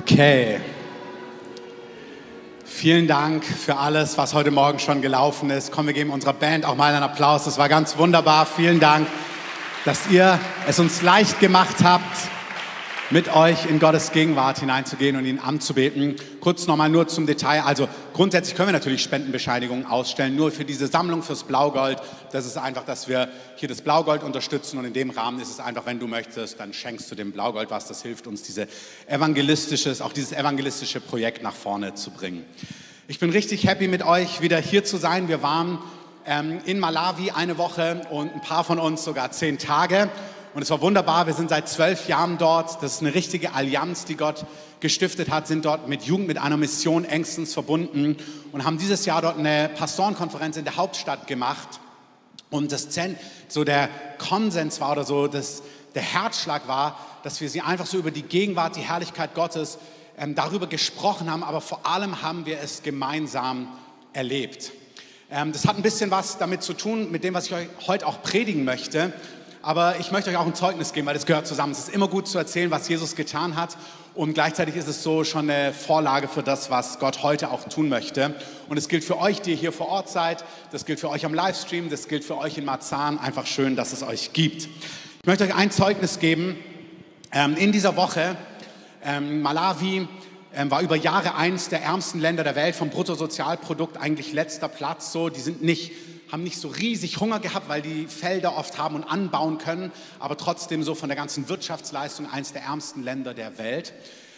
Okay. Vielen Dank für alles, was heute Morgen schon gelaufen ist. Komm, wir geben unserer Band auch mal einen Applaus. Das war ganz wunderbar. Vielen Dank, dass ihr es uns leicht gemacht habt, mit euch in Gottes Gegenwart hineinzugehen und ihn anzubeten. Kurz nochmal nur zum Detail. Also grundsätzlich können wir natürlich Spendenbescheinigungen ausstellen, nur für diese Sammlung fürs Blaugold. Das ist einfach, dass wir hier das Blaugold unterstützen und in dem Rahmen ist es einfach, wenn du möchtest, dann schenkst du dem Blaugold was. Das hilft uns, dieses evangelistische Projekt nach vorne zu bringen. Ich bin richtig happy, mit euch wieder hier zu sein. Wir waren in Malawi eine Woche und ein paar von uns sogar 10 Tage. Und es war wunderbar, wir sind seit 12 Jahren dort. Das ist eine richtige Allianz, die Gott gestiftet hat, sind dort mit Jugend, mit einer Mission engstens verbunden und haben dieses Jahr dort eine Pastorenkonferenz in der Hauptstadt gemacht. Und der Konsens war oder so, der Herzschlag war, dass wir sie einfach so über die Gegenwart, die Herrlichkeit Gottes darüber gesprochen haben, aber vor allem haben wir es gemeinsam erlebt. Das hat ein bisschen was damit zu tun, mit dem, was ich euch heute auch predigen möchte. Aber ich möchte euch auch ein Zeugnis geben, weil das gehört zusammen. Es ist immer gut zu erzählen, was Jesus getan hat. Und gleichzeitig ist es so schon eine Vorlage für das, was Gott heute auch tun möchte. Und es gilt für euch, die ihr hier vor Ort seid. Das gilt für euch am Livestream. Das gilt für euch in Marzahn. Einfach schön, dass es euch gibt. Ich möchte euch ein Zeugnis geben. In dieser Woche, Malawi war über Jahre eins der ärmsten Länder der Welt, vom Bruttosozialprodukt eigentlich letzter Platz. So, die haben nicht so riesig Hunger gehabt, weil die Felder oft haben und anbauen können, aber trotzdem so von der ganzen Wirtschaftsleistung eines der ärmsten Länder der Welt.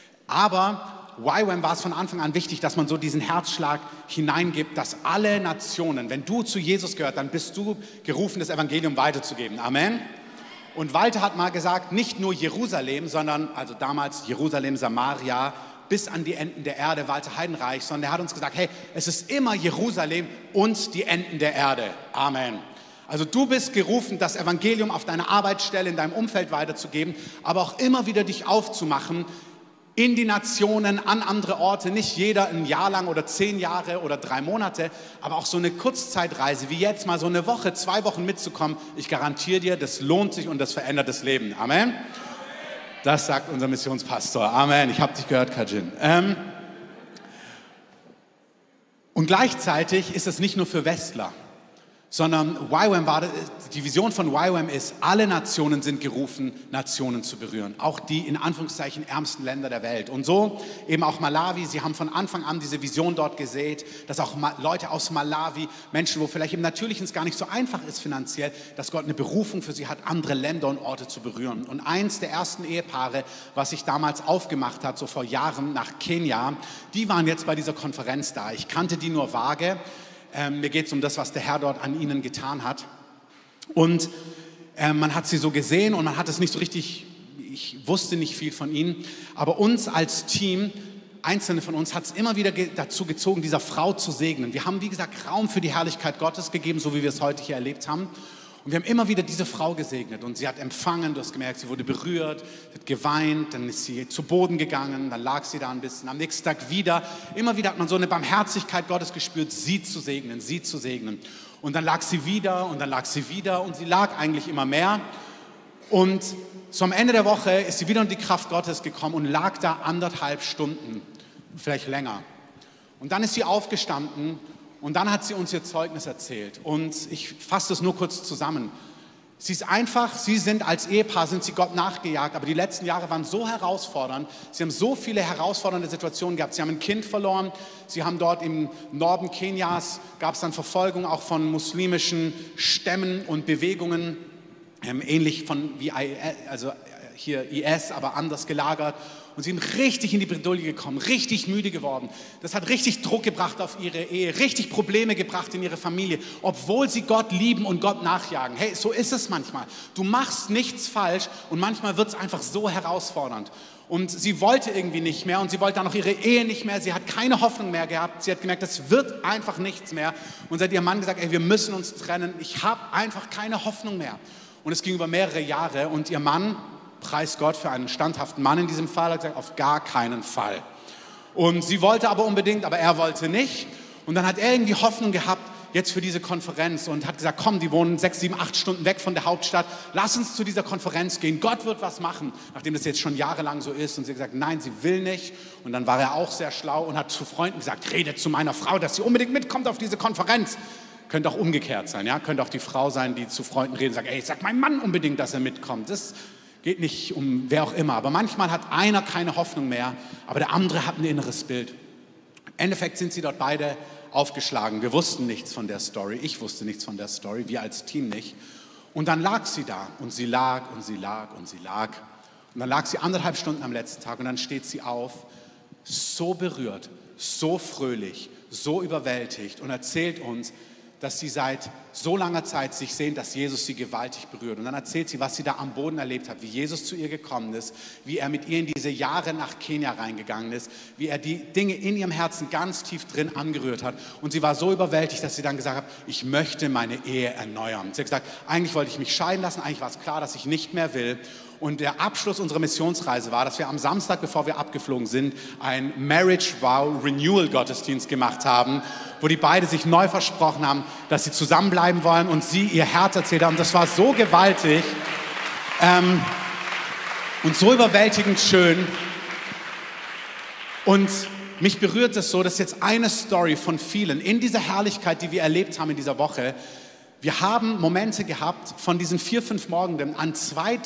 Aber YWAM war es von Anfang an wichtig, dass man so diesen Herzschlag hineingibt, dass alle Nationen, wenn du zu Jesus gehört, dann bist du gerufen, das Evangelium weiterzugeben. Amen. Und Walter hat mal gesagt, nicht nur Jerusalem, sondern, also damals Jerusalem, Samaria, bis an die Enden der Erde, Walter Heidenreich, sondern er hat uns gesagt, hey, es ist immer Jerusalem und die Enden der Erde. Amen. Also du bist gerufen, das Evangelium auf deiner Arbeitsstelle, in deinem Umfeld weiterzugeben, aber auch immer wieder dich aufzumachen in die Nationen, an andere Orte, nicht jeder ein Jahr lang oder 10 Jahre oder 3 Monate, aber auch so eine Kurzzeitreise, wie jetzt mal so eine Woche, 2 Wochen mitzukommen. Ich garantiere dir, das lohnt sich und das verändert das Leben. Amen. Das sagt unser Missionspastor. Amen. Ich habe dich gehört, Kajin. Und gleichzeitig ist es nicht nur für Westler, sondern die Vision von YWAM ist, alle Nationen sind gerufen, Nationen zu berühren. Auch die in Anführungszeichen ärmsten Länder der Welt. Und so eben auch Malawi. Sie haben von Anfang an diese Vision dort gesät, dass auch Leute aus Malawi, Menschen, wo vielleicht im Natürlichen es gar nicht so einfach ist finanziell, dass Gott eine Berufung für sie hat, andere Länder und Orte zu berühren. Und eins der ersten Ehepaare, was sich damals aufgemacht hat, so vor Jahren nach Kenia, die waren jetzt bei dieser Konferenz da. Ich kannte die nur vage. Mir geht es um das, was der Herr dort an ihnen getan hat. Und man hat sie so gesehen und man hat es nicht so richtig, ich wusste nicht viel von ihnen, aber uns als Team, einzelne von uns, hat es immer wieder dazu gezogen, dieser Frau zu segnen. Wir haben, wie gesagt, Raum für die Herrlichkeit Gottes gegeben, so wie wir es heute hier erlebt haben. Und wir haben immer wieder diese Frau gesegnet und sie hat empfangen, du hast gemerkt, sie wurde berührt, hat geweint, dann ist sie zu Boden gegangen, dann lag sie da ein bisschen, am nächsten Tag wieder. Immer wieder hat man so eine Barmherzigkeit Gottes gespürt, sie zu segnen, sie zu segnen. Und dann lag sie wieder und dann lag sie wieder und sie lag eigentlich immer mehr. Und so am Ende der Woche ist sie wieder in die Kraft Gottes gekommen und lag da 1,5 Stunden, vielleicht länger. Und dann ist sie aufgestanden. Und dann hat sie uns ihr Zeugnis erzählt. Und ich fasse das nur kurz zusammen. Sie sind als Ehepaar, sind sie Gott nachgejagt, aber die letzten Jahre waren so herausfordernd. Sie haben so viele herausfordernde Situationen gehabt. Sie haben ein Kind verloren. Sie haben dort im Norden Kenias, gab es dann Verfolgung auch von muslimischen Stämmen und Bewegungen, ähnlich wie hier IS, aber anders gelagert. Und sie sind richtig in die Bredouille gekommen, richtig müde geworden. Das hat richtig Druck gebracht auf ihre Ehe, richtig Probleme gebracht in ihre Familie, obwohl sie Gott lieben und Gott nachjagen. Hey, so ist es manchmal. Du machst nichts falsch und manchmal wird es einfach so herausfordernd. Und sie wollte irgendwie nicht mehr und sie wollte dann auch ihre Ehe nicht mehr. Sie hat keine Hoffnung mehr gehabt. Sie hat gemerkt, das wird einfach nichts mehr. Und sie hat ihrem Mann gesagt, ey, wir müssen uns trennen. Ich habe einfach keine Hoffnung mehr. Und es ging über mehrere Jahre und ihr Mann, preis Gott für einen standhaften Mann in diesem Fall, hat gesagt, auf gar keinen Fall. Und sie wollte aber unbedingt, aber er wollte nicht. Und dann hat er irgendwie Hoffnung gehabt, jetzt für diese Konferenz und hat gesagt, komm, die wohnen 6, 7, 8 Stunden weg von der Hauptstadt, lass uns zu dieser Konferenz gehen, Gott wird was machen. Nachdem das jetzt schon jahrelang so ist und sie hat gesagt, nein, sie will nicht. Und dann war er auch sehr schlau und hat zu Freunden gesagt, redet zu meiner Frau, dass sie unbedingt mitkommt auf diese Konferenz. Könnte auch umgekehrt sein, ja? Könnte auch die Frau sein, die zu Freunden redet und sagt, ey, sag meinem Mann unbedingt, dass er mitkommt. Das geht nicht um wer auch immer. Aber manchmal hat einer keine Hoffnung mehr, aber der andere hat ein inneres Bild. Im Endeffekt sind sie dort beide aufgeschlagen. Wir wussten nichts von der Story. Ich wusste nichts von der Story, wir als Team nicht. Und dann lag sie da und sie lag und sie lag und sie lag. Und dann lag sie 1,5 Stunden am letzten Tag und dann steht sie auf, so berührt, so fröhlich, so überwältigt und erzählt uns, dass sie seit so langer Zeit sich sehen, dass Jesus sie gewaltig berührt. Und dann erzählt sie, was sie da am Boden erlebt hat, wie Jesus zu ihr gekommen ist, wie er mit ihr in diese Jahre nach Kenia reingegangen ist, wie er die Dinge in ihrem Herzen ganz tief drin angerührt hat. Und sie war so überwältigt, dass sie dann gesagt hat, ich möchte meine Ehe erneuern. Sie hat gesagt, eigentlich wollte ich mich scheiden lassen, eigentlich war es klar, dass ich nicht mehr will. Und der Abschluss unserer Missionsreise war, dass wir am Samstag, bevor wir abgeflogen sind, ein Marriage Vow Renewal Gottesdienst gemacht haben, wo die beiden sich neu versprochen haben, dass sie zusammenbleiben wollen und sie ihr Herz erzählt haben. Das war so gewaltig und so überwältigend schön. Und mich berührt es so, dass jetzt eine Story von vielen in dieser Herrlichkeit, die wir erlebt haben in dieser Woche. Wir haben Momente gehabt, von diesen 4, 5 Morgenden, an 2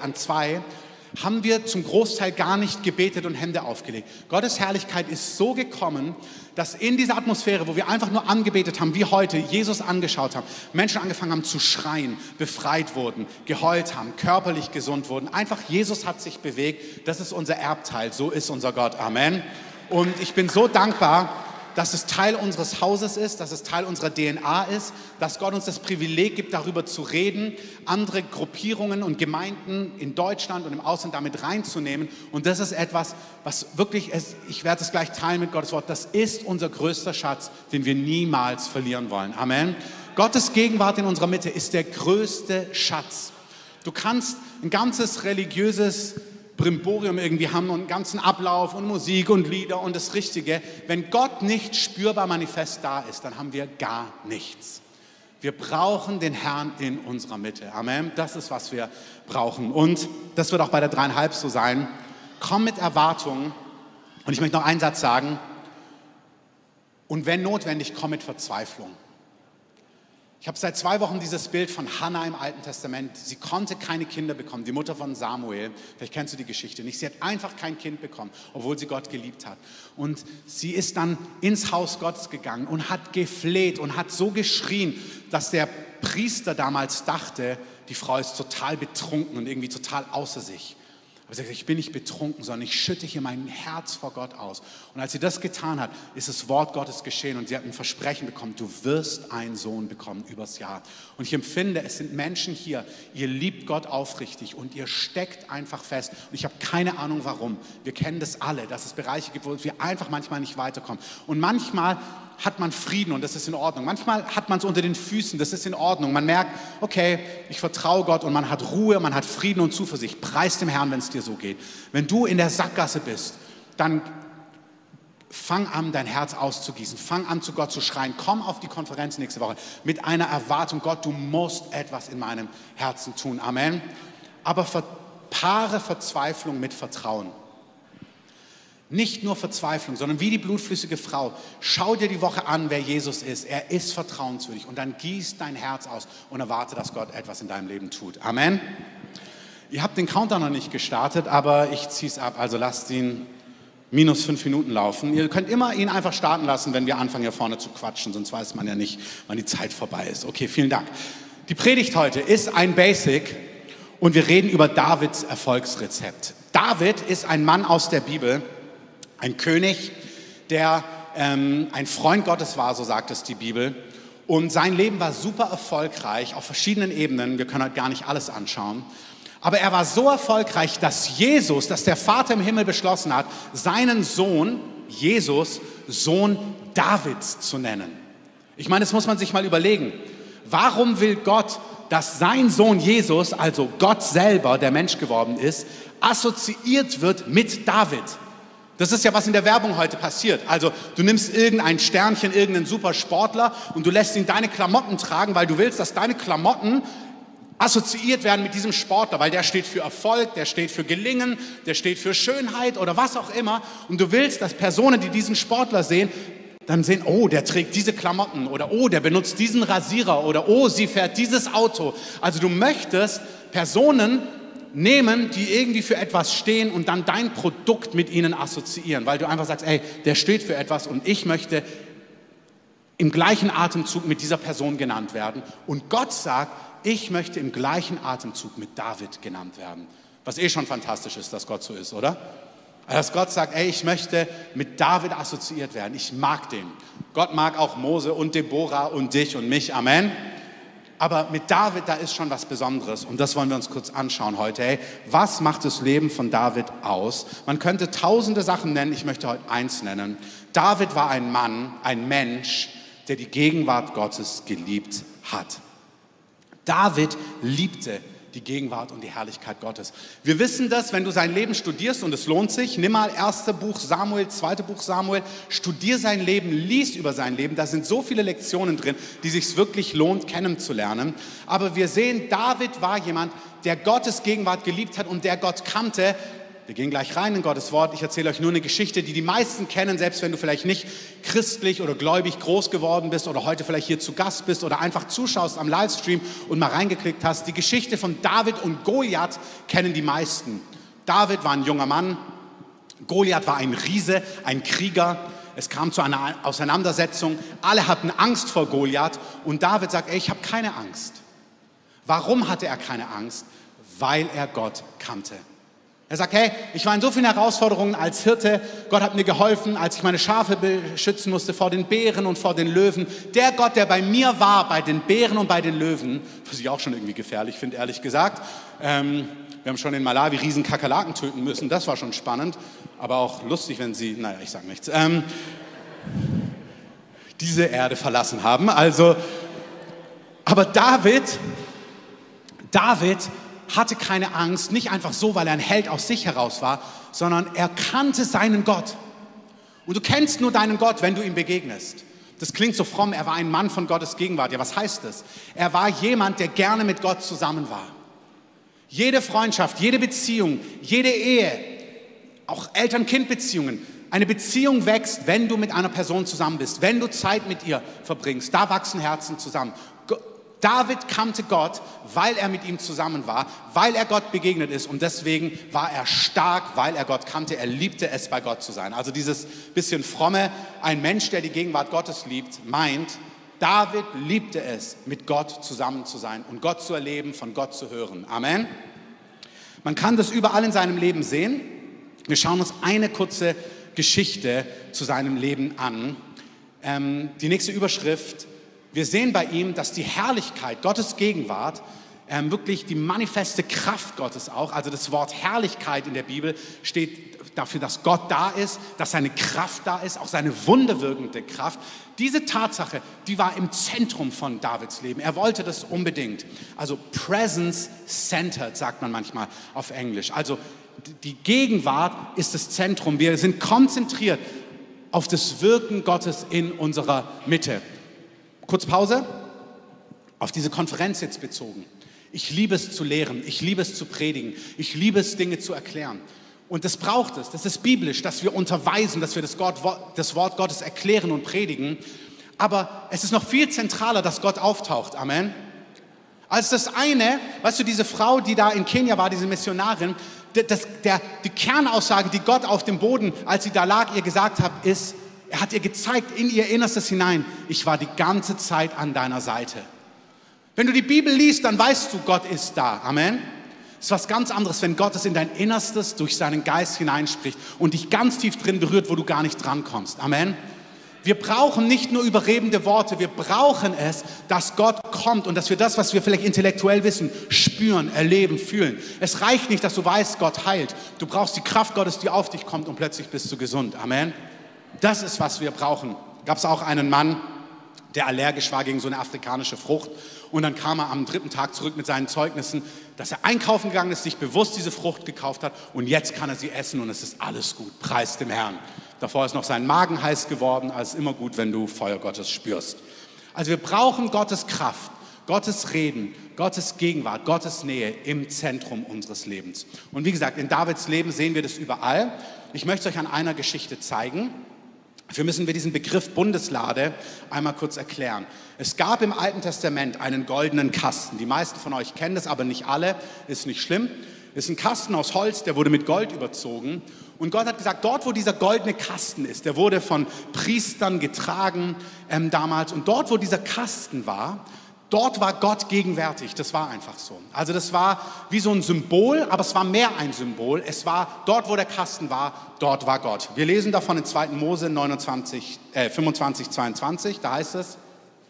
haben wir zum Großteil gar nicht gebetet und Hände aufgelegt. Gottes Herrlichkeit ist so gekommen, dass in dieser Atmosphäre, wo wir einfach nur angebetet haben, wie heute, Jesus angeschaut haben, Menschen angefangen haben zu schreien, befreit wurden, geheult haben, körperlich gesund wurden. Einfach Jesus hat sich bewegt. Das ist unser Erbteil. So ist unser Gott. Amen. Und ich bin so dankbar, dass es Teil unseres Hauses ist, dass es Teil unserer DNA ist, dass Gott uns das Privileg gibt, darüber zu reden, andere Gruppierungen und Gemeinden in Deutschland und im Ausland damit reinzunehmen. Und das ist etwas, was wirklich, ich werde es gleich teilen mit Gottes Wort, das ist unser größter Schatz, den wir niemals verlieren wollen. Amen. Gottes Gegenwart in unserer Mitte ist der größte Schatz. Du kannst ein ganzes religiöses Brimborium irgendwie haben und einen ganzen Ablauf und Musik und Lieder und das Richtige. Wenn Gott nicht spürbar manifest da ist, dann haben wir gar nichts. Wir brauchen den Herrn in unserer Mitte. Amen. Das ist, was wir brauchen. Und das wird auch bei der 3,5 so sein. Komm mit Erwartungen. Und ich möchte noch einen Satz sagen. Und wenn notwendig, komm mit Verzweiflung. Ich habe seit 2 Wochen dieses Bild von Hannah im Alten Testament. Sie konnte keine Kinder bekommen, die Mutter von Samuel. Vielleicht kennst du die Geschichte nicht. Sie hat einfach kein Kind bekommen, obwohl sie Gott geliebt hat. Und sie ist dann ins Haus Gottes gegangen und hat gefleht und hat so geschrien, dass der Priester damals dachte, die Frau ist total betrunken und irgendwie total außer sich. Aber sie sagt, ich bin nicht betrunken, sondern ich schütte hier mein Herz vor Gott aus. Und als sie das getan hat, ist das Wort Gottes geschehen und sie hat ein Versprechen bekommen, du wirst einen Sohn bekommen übers Jahr. Und ich empfinde, es sind Menschen hier, ihr liebt Gott aufrichtig und ihr steckt einfach fest. Und ich habe keine Ahnung warum. Wir kennen das alle, dass es Bereiche gibt, wo wir einfach manchmal nicht weiterkommen. Und manchmal hat man Frieden und das ist in Ordnung. Manchmal hat man es unter den Füßen, das ist in Ordnung. Man merkt, okay, ich vertraue Gott und man hat Ruhe, man hat Frieden und Zuversicht. Preis dem Herrn, wenn es dir so geht. Wenn du in der Sackgasse bist, dann fang an, dein Herz auszugießen. Fang an, zu Gott zu schreien. Komm auf die Konferenz nächste Woche mit einer Erwartung, Gott, du musst etwas in meinem Herzen tun. Amen. Aber verpaare Verzweiflung mit Vertrauen. Nicht nur Verzweiflung, sondern wie die blutflüssige Frau. Schau dir die Woche an, wer Jesus ist. Er ist vertrauenswürdig. Und dann gieß dein Herz aus und erwarte, dass Gott etwas in deinem Leben tut. Amen. Ihr habt den Countdown noch nicht gestartet, aber ich ziehe es ab. Also lasst ihn -5 Minuten laufen. Ihr könnt immer ihn einfach starten lassen, wenn wir anfangen, hier vorne zu quatschen. Sonst weiß man ja nicht, wann die Zeit vorbei ist. Okay, vielen Dank. Die Predigt heute ist ein Basic und wir reden über Davids Erfolgsrezept. David ist ein Mann aus der Bibel, ein König, der ein Freund Gottes war, so sagt es die Bibel. Und sein Leben war super erfolgreich auf verschiedenen Ebenen. Wir können heute gar nicht alles anschauen. Aber er war so erfolgreich, dass der Vater im Himmel beschlossen hat, seinen Sohn, Jesus, Sohn Davids zu nennen. Ich meine, das muss man sich mal überlegen. Warum will Gott, dass sein Sohn Jesus, also Gott selber, der Mensch geworden ist, assoziiert wird mit David? Das ist ja, was in der Werbung heute passiert. Also du nimmst irgendein Sternchen, irgendeinen Supersportler und du lässt ihn deine Klamotten tragen, weil du willst, dass deine Klamotten assoziiert werden mit diesem Sportler, weil der steht für Erfolg, der steht für Gelingen, der steht für Schönheit oder was auch immer. Und du willst, dass Personen, die diesen Sportler sehen, dann sehen, oh, der trägt diese Klamotten oder oh, der benutzt diesen Rasierer oder oh, sie fährt dieses Auto. Also du möchtest Personen nehmen, die irgendwie für etwas stehen und dann dein Produkt mit ihnen assoziieren, weil du einfach sagst, ey, der steht für etwas und ich möchte im gleichen Atemzug mit dieser Person genannt werden. Und Gott sagt, ich möchte im gleichen Atemzug mit David genannt werden. Was schon fantastisch ist, dass Gott so ist, oder? Dass Gott sagt, ey, ich möchte mit David assoziiert werden. Ich mag den. Gott mag auch Mose und Deborah und dich und mich. Amen. Aber mit David, da ist schon was Besonderes. Und das wollen wir uns kurz anschauen heute. Hey, was macht das Leben von David aus? Man könnte tausende Sachen nennen. Ich möchte heute eins nennen. David war ein Mann, ein Mensch, der die Gegenwart Gottes geliebt hat. David liebte die Gegenwart und die Herrlichkeit Gottes. Wir wissen das, wenn du sein Leben studierst, und es lohnt sich, nimm mal 1. Buch Samuel, 2. Buch Samuel, studier sein Leben, lies über sein Leben, da sind so viele Lektionen drin, die sich wirklich lohnt, kennenzulernen. Aber wir sehen, David war jemand, der Gottes Gegenwart geliebt hat und der Gott kannte. Wir gehen gleich rein in Gottes Wort. Ich erzähle euch nur eine Geschichte, die die meisten kennen, selbst wenn du vielleicht nicht christlich oder gläubig groß geworden bist oder heute vielleicht hier zu Gast bist oder einfach zuschaust am Livestream und mal reingeklickt hast. Die Geschichte von David und Goliath kennen die meisten. David war ein junger Mann, Goliath war ein Riese, ein Krieger. Es kam zu einer Auseinandersetzung. Alle hatten Angst vor Goliath und David sagt, ey, ich habe keine Angst. Warum hatte er keine Angst? Weil er Gott kannte. Er sagt, hey, ich war in so vielen Herausforderungen als Hirte. Gott hat mir geholfen, als ich meine Schafe beschützen musste vor den Bären und vor den Löwen. Der Gott, der bei mir war, bei den Bären und bei den Löwen, was ich auch schon irgendwie gefährlich finde, ehrlich gesagt. Wir haben schon in Malawi riesen Kakerlaken töten müssen. Das war schon spannend, aber auch lustig, wenn sie, naja, ich sage nichts, diese Erde verlassen haben. Also, aber David hatte keine Angst, nicht einfach so, weil er ein Held aus sich heraus war, sondern er kannte seinen Gott. Und du kennst nur deinen Gott, wenn du ihm begegnest. Das klingt so fromm, er war ein Mann von Gottes Gegenwart. Ja, was heißt das? Er war jemand, der gerne mit Gott zusammen war. Jede Freundschaft, jede Beziehung, jede Ehe, auch Eltern-Kind-Beziehungen, eine Beziehung wächst, wenn du mit einer Person zusammen bist, wenn du Zeit mit ihr verbringst. Da wachsen Herzen zusammen. David kannte Gott, weil er mit ihm zusammen war, weil er Gott begegnet ist und deswegen war er stark, weil er Gott kannte. Er liebte es, bei Gott zu sein. Also dieses bisschen fromme, ein Mensch, der die Gegenwart Gottes liebt, meint, David liebte es, mit Gott zusammen zu sein und Gott zu erleben, von Gott zu hören. Amen. Man kann das überall in seinem Leben sehen. Wir schauen uns eine kurze Geschichte zu seinem Leben an. Die nächste Überschrift: Wir sehen bei ihm, dass die Herrlichkeit, Gottes Gegenwart, wirklich die manifeste Kraft Gottes auch, also das Wort Herrlichkeit in der Bibel steht dafür, dass Gott da ist, dass seine Kraft da ist, auch seine wunderwirkende Kraft. Diese Tatsache, die war im Zentrum von Davids Leben. Er wollte das unbedingt. Also presence-centered, sagt man manchmal auf Englisch. Also die Gegenwart ist das Zentrum. Wir sind konzentriert auf das Wirken Gottes in unserer Mitte. Kurz Pause, auf diese Konferenz jetzt bezogen. Ich liebe es zu lehren, ich liebe es zu predigen, ich liebe es, Dinge zu erklären. Und das braucht es, das ist biblisch, dass wir unterweisen, dass wir das Wort Gottes erklären und predigen. Aber es ist noch viel zentraler, dass Gott auftaucht. Amen. Als das eine, weißt du, diese Frau, die da in Kenia war, diese Missionarin, die Kernaussage, die Gott auf dem Boden, als sie da lag, ihr gesagt hat, ist, er hat ihr gezeigt in ihr Innerstes hinein, ich war die ganze Zeit an deiner Seite. Wenn du die Bibel liest, dann weißt du, Gott ist da. Amen. Es ist was ganz anderes, wenn Gott es in dein Innerstes durch seinen Geist hineinspricht und dich ganz tief drin berührt, wo du gar nicht drankommst. Amen. Wir brauchen nicht nur überredende Worte, wir brauchen es, dass Gott kommt und dass wir das, was wir vielleicht intellektuell wissen, spüren, erleben, fühlen. Es reicht nicht, dass du weißt, Gott heilt. Du brauchst die Kraft Gottes, die auf dich kommt und plötzlich bist du gesund. Amen. Das ist, was wir brauchen. Gab es auch einen Mann, der allergisch war gegen so eine afrikanische Frucht Und dann kam er am 3. Tag zurück mit seinen Zeugnissen, dass er einkaufen gegangen ist, sich bewusst diese Frucht gekauft hat und jetzt kann er sie essen und es ist alles gut. Preis dem Herrn. Davor ist noch sein Magen heiß geworden, also immer gut, wenn du Feuer Gottes spürst. Also wir brauchen Gottes Kraft, Gottes Reden, Gottes Gegenwart, Gottes Nähe im Zentrum unseres Lebens. Und wie gesagt, in Davids Leben sehen wir das überall. Ich möchte es euch an einer Geschichte zeigen. Dafür müssen wir diesen Begriff Bundeslade einmal kurz erklären. Es gab im Alten Testament einen goldenen Kasten. Die meisten von euch kennen das, aber nicht alle. Ist nicht schlimm. Es ist ein Kasten aus Holz, der wurde mit Gold überzogen. Und Gott hat gesagt, dort, wo dieser goldene Kasten ist, der wurde von Priestern getragen damals. Und dort, wo dieser Kasten war, dort war Gott gegenwärtig, das war einfach so. Also das war wie so ein Symbol, aber es war mehr ein Symbol. Es war dort, wo der Kasten war, dort war Gott. Wir lesen davon in 2. Mose 25, 22, da heißt es,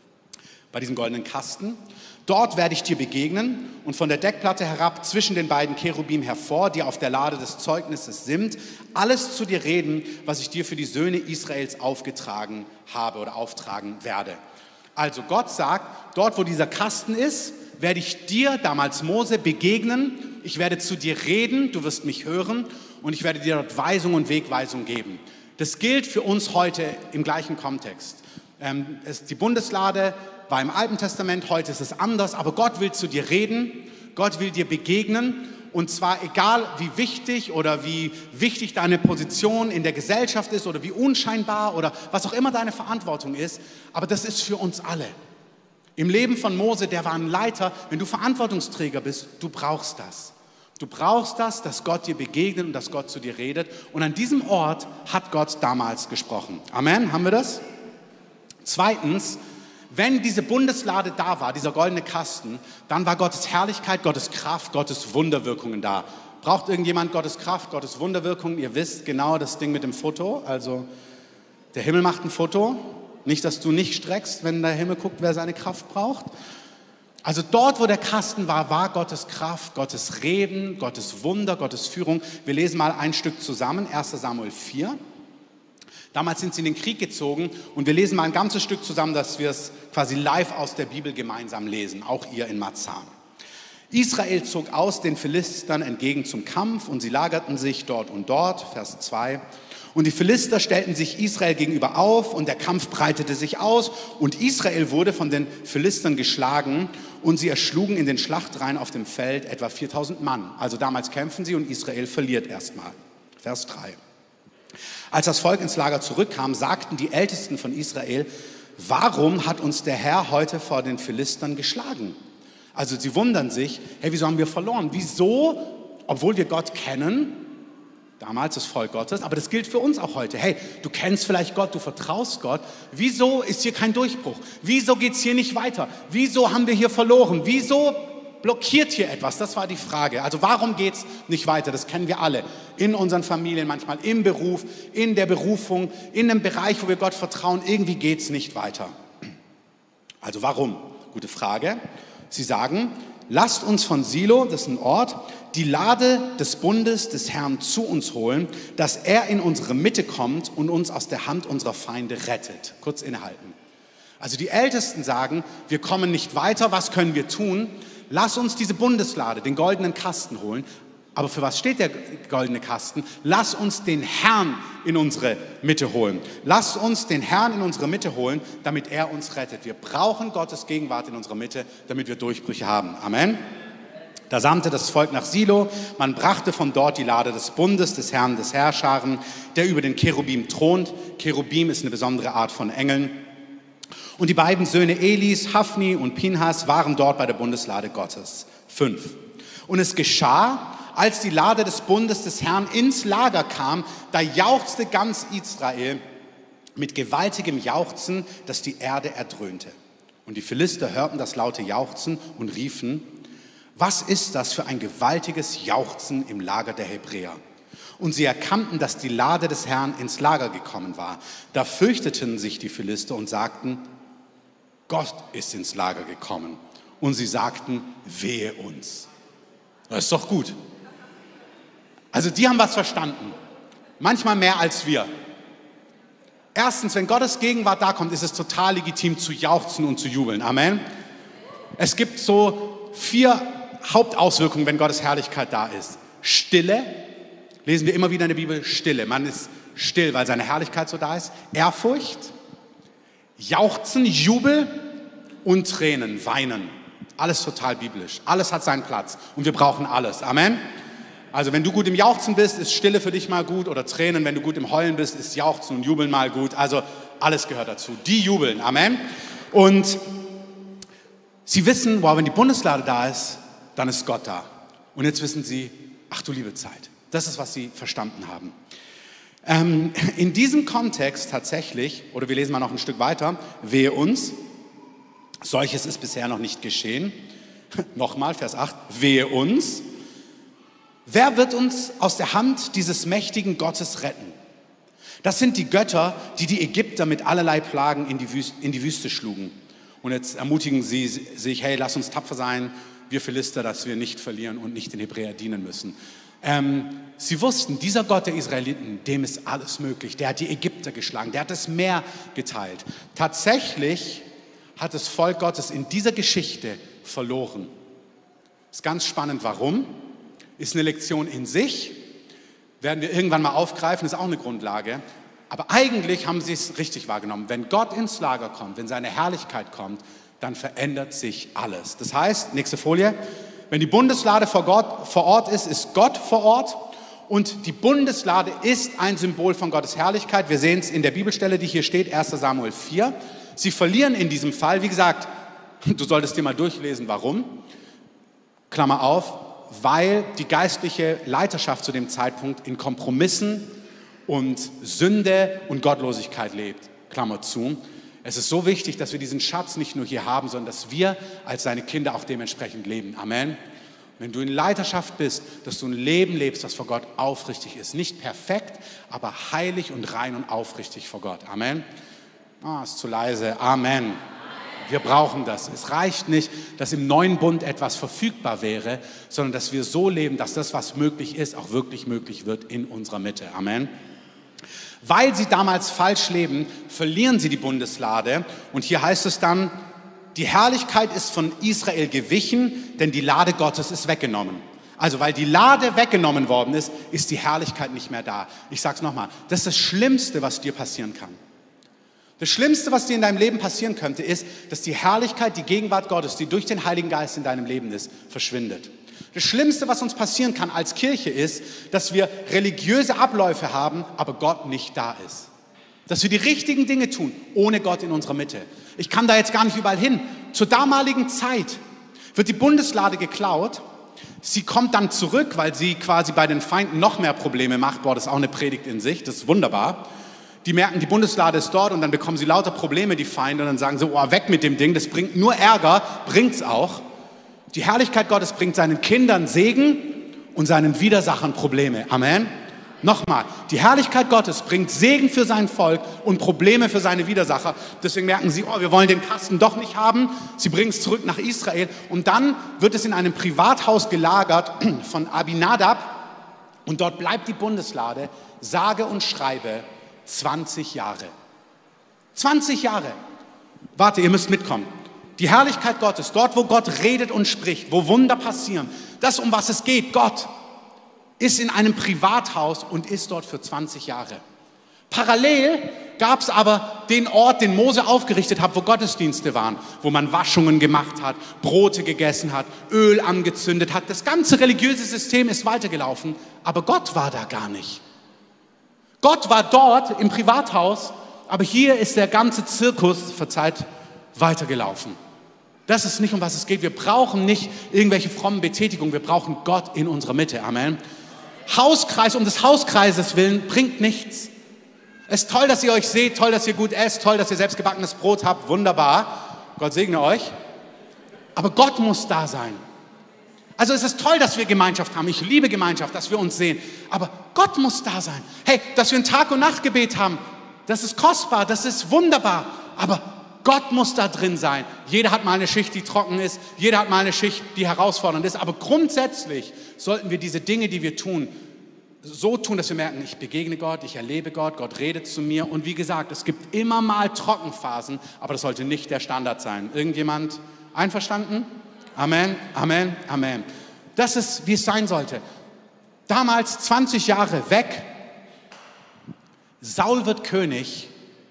bei diesem goldenen Kasten, dort werde ich dir begegnen und von der Deckplatte herab zwischen den beiden Cherubim hervor, die auf der Lade des Zeugnisses sind, alles zu dir reden, was ich dir für die Söhne Israels aufgetragen habe oder auftragen werde. Also Gott sagt, dort wo dieser Kasten ist, werde ich dir, damals Mose, begegnen. Ich werde zu dir reden, du wirst mich hören und ich werde dir dort Weisung und Wegweisung geben. Das gilt für uns heute im gleichen Kontext. Die Bundeslade war im Alten Testament, heute ist es anders, aber Gott will zu dir reden, Gott will dir begegnen. Und zwar egal, wie wichtig oder wie wichtig deine Position in der Gesellschaft ist oder wie unscheinbar oder was auch immer deine Verantwortung ist. Aber das ist für uns alle. Im Leben von Mose, der war ein Leiter. Wenn du Verantwortungsträger bist, du brauchst das. Du brauchst das, dass Gott dir begegnet und dass Gott zu dir redet. Und an diesem Ort hat Gott damals gesprochen. Amen, haben wir das? Zweitens, wenn diese Bundeslade da war, dieser goldene Kasten, dann war Gottes Herrlichkeit, Gottes Kraft, Gottes Wunderwirkungen da. Braucht irgendjemand Gottes Kraft, Gottes Wunderwirkungen? Ihr wisst genau das Ding mit dem Foto. Also der Himmel macht ein Foto. Nicht, dass du nicht streckst, wenn der Himmel guckt, wer seine Kraft braucht. Also dort, wo der Kasten war, war Gottes Kraft, Gottes Reden, Gottes Wunder, Gottes Führung. Wir lesen mal ein Stück zusammen, 1. Samuel 4. Damals sind sie in den Krieg gezogen und wir lesen mal ein ganzes Stück zusammen, dass wir es quasi live aus der Bibel gemeinsam lesen, auch ihr in Marzahn. Israel zog aus den Philistern entgegen zum Kampf und sie lagerten sich dort und dort, Vers 2. Und die Philister stellten sich Israel gegenüber auf und der Kampf breitete sich aus und Israel wurde von den Philistern geschlagen und sie erschlugen in den Schlachtreihen auf dem Feld etwa 4000 Mann. Also damals kämpfen sie und Israel verliert erstmal. Vers 3. Als das Volk ins Lager zurückkam, sagten die Ältesten von Israel, warum hat uns der Herr heute vor den Philistern geschlagen? Also sie wundern sich, hey, wieso haben wir verloren? Wieso, obwohl wir Gott kennen, damals das Volk Gottes, aber das gilt für uns auch heute. Hey, du kennst vielleicht Gott, du vertraust Gott. Wieso ist hier kein Durchbruch? Wieso geht es hier nicht weiter? Wieso haben wir hier verloren? Wieso blockiert hier etwas? Das war die Frage. Also warum geht es nicht weiter? Das kennen wir alle. In unseren Familien, manchmal im Beruf, in der Berufung, in einem Bereich, wo wir Gott vertrauen. Irgendwie geht es nicht weiter. Also warum? Gute Frage. Sie sagen, lasst uns von Silo, das ist ein Ort, die Lade des Bundes des Herrn zu uns holen, dass er in unsere Mitte kommt und uns aus der Hand unserer Feinde rettet. Kurz innehalten. Also die Ältesten sagen, wir kommen nicht weiter, was können wir tun? Lass uns diese Bundeslade, den goldenen Kasten holen. Aber für was steht der goldene Kasten? Lass uns den Herrn in unsere Mitte holen. Lass uns den Herrn in unsere Mitte holen, damit er uns rettet. Wir brauchen Gottes Gegenwart in unserer Mitte, damit wir Durchbrüche haben. Amen. Da sandte das Volk nach Silo. Man brachte von dort die Lade des Bundes, des Herrn des Herrscharen, der über den Cherubim thront. Cherubim ist eine besondere Art von Engeln. Und die beiden Söhne Elis, Hafni und Pinhas, waren dort bei der Bundeslade Gottes. 5. Und es geschah, als die Lade des Bundes des Herrn ins Lager kam, da jauchzte ganz Israel mit gewaltigem Jauchzen, dass die Erde erdröhnte. Und die Philister hörten das laute Jauchzen und riefen, was ist das für ein gewaltiges Jauchzen im Lager der Hebräer? Und sie erkannten, dass die Lade des Herrn ins Lager gekommen war. Da fürchteten sich die Philister und sagten, Gott ist ins Lager gekommen. Und sie sagten, wehe uns. Das ist doch gut. Also die haben was verstanden. Manchmal mehr als wir. Erstens, wenn Gottes Gegenwart da kommt, ist es total legitim zu jauchzen und zu jubeln. Amen. Es gibt so 4 Hauptauswirkungen, wenn Gottes Herrlichkeit da ist. Stille, lesen wir immer wieder in der Bibel, Stille. Man ist still, weil seine Herrlichkeit so da ist. Ehrfurcht, Jauchzen, Jubel und Tränen, Weinen. Alles total biblisch. Alles hat seinen Platz und wir brauchen alles. Amen. Also wenn du gut im Jauchzen bist, ist Stille für dich mal gut, oder Tränen. Wenn du gut im Heulen bist, ist Jauchzen und Jubeln mal gut. Also alles gehört dazu. Die jubeln. Amen. Und sie wissen, wow, wenn die Bundeslade da ist, dann ist Gott da. Und jetzt wissen sie, ach du liebe Zeit. Das ist, was sie verstanden haben. In diesem Kontext tatsächlich, oder wir lesen mal noch ein Stück weiter, wehe uns, solches ist bisher noch nicht geschehen. Nochmal, Vers 8, wehe uns. Wer wird uns aus der Hand dieses mächtigen Gottes retten? Das sind die Götter, die die Ägypter mit allerlei Plagen in die Wüste schlugen. Und jetzt ermutigen sie sich, hey, lass uns tapfer sein, wir Philister, dass wir nicht verlieren und nicht den Hebräer dienen müssen. Sie wussten, dieser Gott der Israeliten, dem ist alles möglich. Der hat die Ägypter geschlagen, der hat das Meer geteilt. Tatsächlich hat das Volk Gottes in dieser Geschichte verloren. Ist ganz spannend, warum? Ist eine Lektion in sich, werden wir irgendwann mal aufgreifen, ist auch eine Grundlage. Aber eigentlich haben sie es richtig wahrgenommen. Wenn Gott ins Lager kommt, wenn seine Herrlichkeit kommt, dann verändert sich alles. Das heißt, nächste Folie, wenn die Bundeslade vor Ort ist, ist Gott vor Ort. Und die Bundeslade ist ein Symbol von Gottes Herrlichkeit. Wir sehen es in der Bibelstelle, die hier steht, 1. Samuel 4. Sie verlieren in diesem Fall, wie gesagt, du solltest dir mal durchlesen, warum. Klammer auf, weil die geistliche Leiterschaft zu dem Zeitpunkt in Kompromissen und Sünde und Gottlosigkeit lebt. Klammer zu. Es ist so wichtig, dass wir diesen Schatz nicht nur hier haben, sondern dass wir als seine Kinder auch dementsprechend leben. Amen. Wenn du in Leiterschaft bist, dass du ein Leben lebst, das vor Gott aufrichtig ist. Nicht perfekt, aber heilig und rein und aufrichtig vor Gott. Amen. Ist zu leise. Amen. Wir brauchen das. Es reicht nicht, dass im neuen Bund etwas verfügbar wäre, sondern dass wir so leben, dass das, was möglich ist, auch wirklich möglich wird in unserer Mitte. Amen. Weil sie damals falsch leben, verlieren sie die Bundeslade. Und hier heißt es dann, die Herrlichkeit ist von Israel gewichen, denn die Lade Gottes ist weggenommen. Also weil die Lade weggenommen worden ist, ist die Herrlichkeit nicht mehr da. Ich sage es nochmal, das ist das Schlimmste, was dir passieren kann. Das Schlimmste, was dir in deinem Leben passieren könnte, ist, dass die Herrlichkeit, die Gegenwart Gottes, die durch den Heiligen Geist in deinem Leben ist, verschwindet. Das Schlimmste, was uns passieren kann als Kirche, ist, dass wir religiöse Abläufe haben, aber Gott nicht da ist. Dass wir die richtigen Dinge tun, ohne Gott in unserer Mitte. Ich kann da jetzt gar nicht überall hin. Zur damaligen Zeit wird die Bundeslade geklaut. Sie kommt dann zurück, weil sie quasi bei den Feinden noch mehr Probleme macht. Boah, das ist auch eine Predigt in sich, das ist wunderbar. Die merken, die Bundeslade ist dort und dann bekommen sie lauter Probleme, die Feinde, und dann sagen sie, oh, weg mit dem Ding, das bringt nur Ärger, bringt's auch. Die Herrlichkeit Gottes bringt seinen Kindern Segen und seinen Widersachern Probleme. Amen. Nochmal, die Herrlichkeit Gottes bringt Segen für sein Volk und Probleme für seine Widersacher. Deswegen merken sie, oh, wir wollen den Kasten doch nicht haben. Sie bringen es zurück nach Israel und dann wird es in einem Privathaus gelagert von Abinadab und dort bleibt die Bundeslade, sage und schreibe, 20 Jahre. 20 Jahre. Warte, ihr müsst mitkommen. Die Herrlichkeit Gottes, dort wo Gott redet und spricht, wo Wunder passieren, das, um was es geht, Gott, ist in einem Privathaus und ist dort für 20 Jahre. Parallel gab es aber den Ort, den Mose aufgerichtet hat, wo Gottesdienste waren, wo man Waschungen gemacht hat, Brote gegessen hat, Öl angezündet hat. Das ganze religiöse System ist weitergelaufen, aber Gott war da gar nicht. Gott war dort im Privathaus, aber hier ist der ganze Zirkus, verzeiht, weitergelaufen. Das ist nicht, um was es geht. Wir brauchen nicht irgendwelche frommen Betätigungen, wir brauchen Gott in unserer Mitte. Amen. Hauskreis um des Hauskreises willen bringt nichts. Es ist toll, dass ihr euch seht, toll, dass ihr gut esst, toll, dass ihr selbstgebackenes Brot habt, wunderbar. Gott segne euch. Aber Gott muss da sein. Also es ist toll, dass wir Gemeinschaft haben. Ich liebe Gemeinschaft, dass wir uns sehen. Aber Gott muss da sein. Hey, dass wir ein Tag- und Nachtgebet haben, das ist kostbar, das ist wunderbar. Aber Gott muss da drin sein. Jeder hat mal eine Schicht, die trocken ist. Jeder hat mal eine Schicht, die herausfordernd ist. Aber grundsätzlich sollten wir diese Dinge, die wir tun, so tun, dass wir merken, ich begegne Gott, ich erlebe Gott, Gott redet zu mir. Und wie gesagt, es gibt immer mal Trockenphasen, aber das sollte nicht der Standard sein. Irgendjemand? Einverstanden? Amen, Amen, Amen. Das ist, wie es sein sollte. Damals 20 Jahre weg. Saul wird König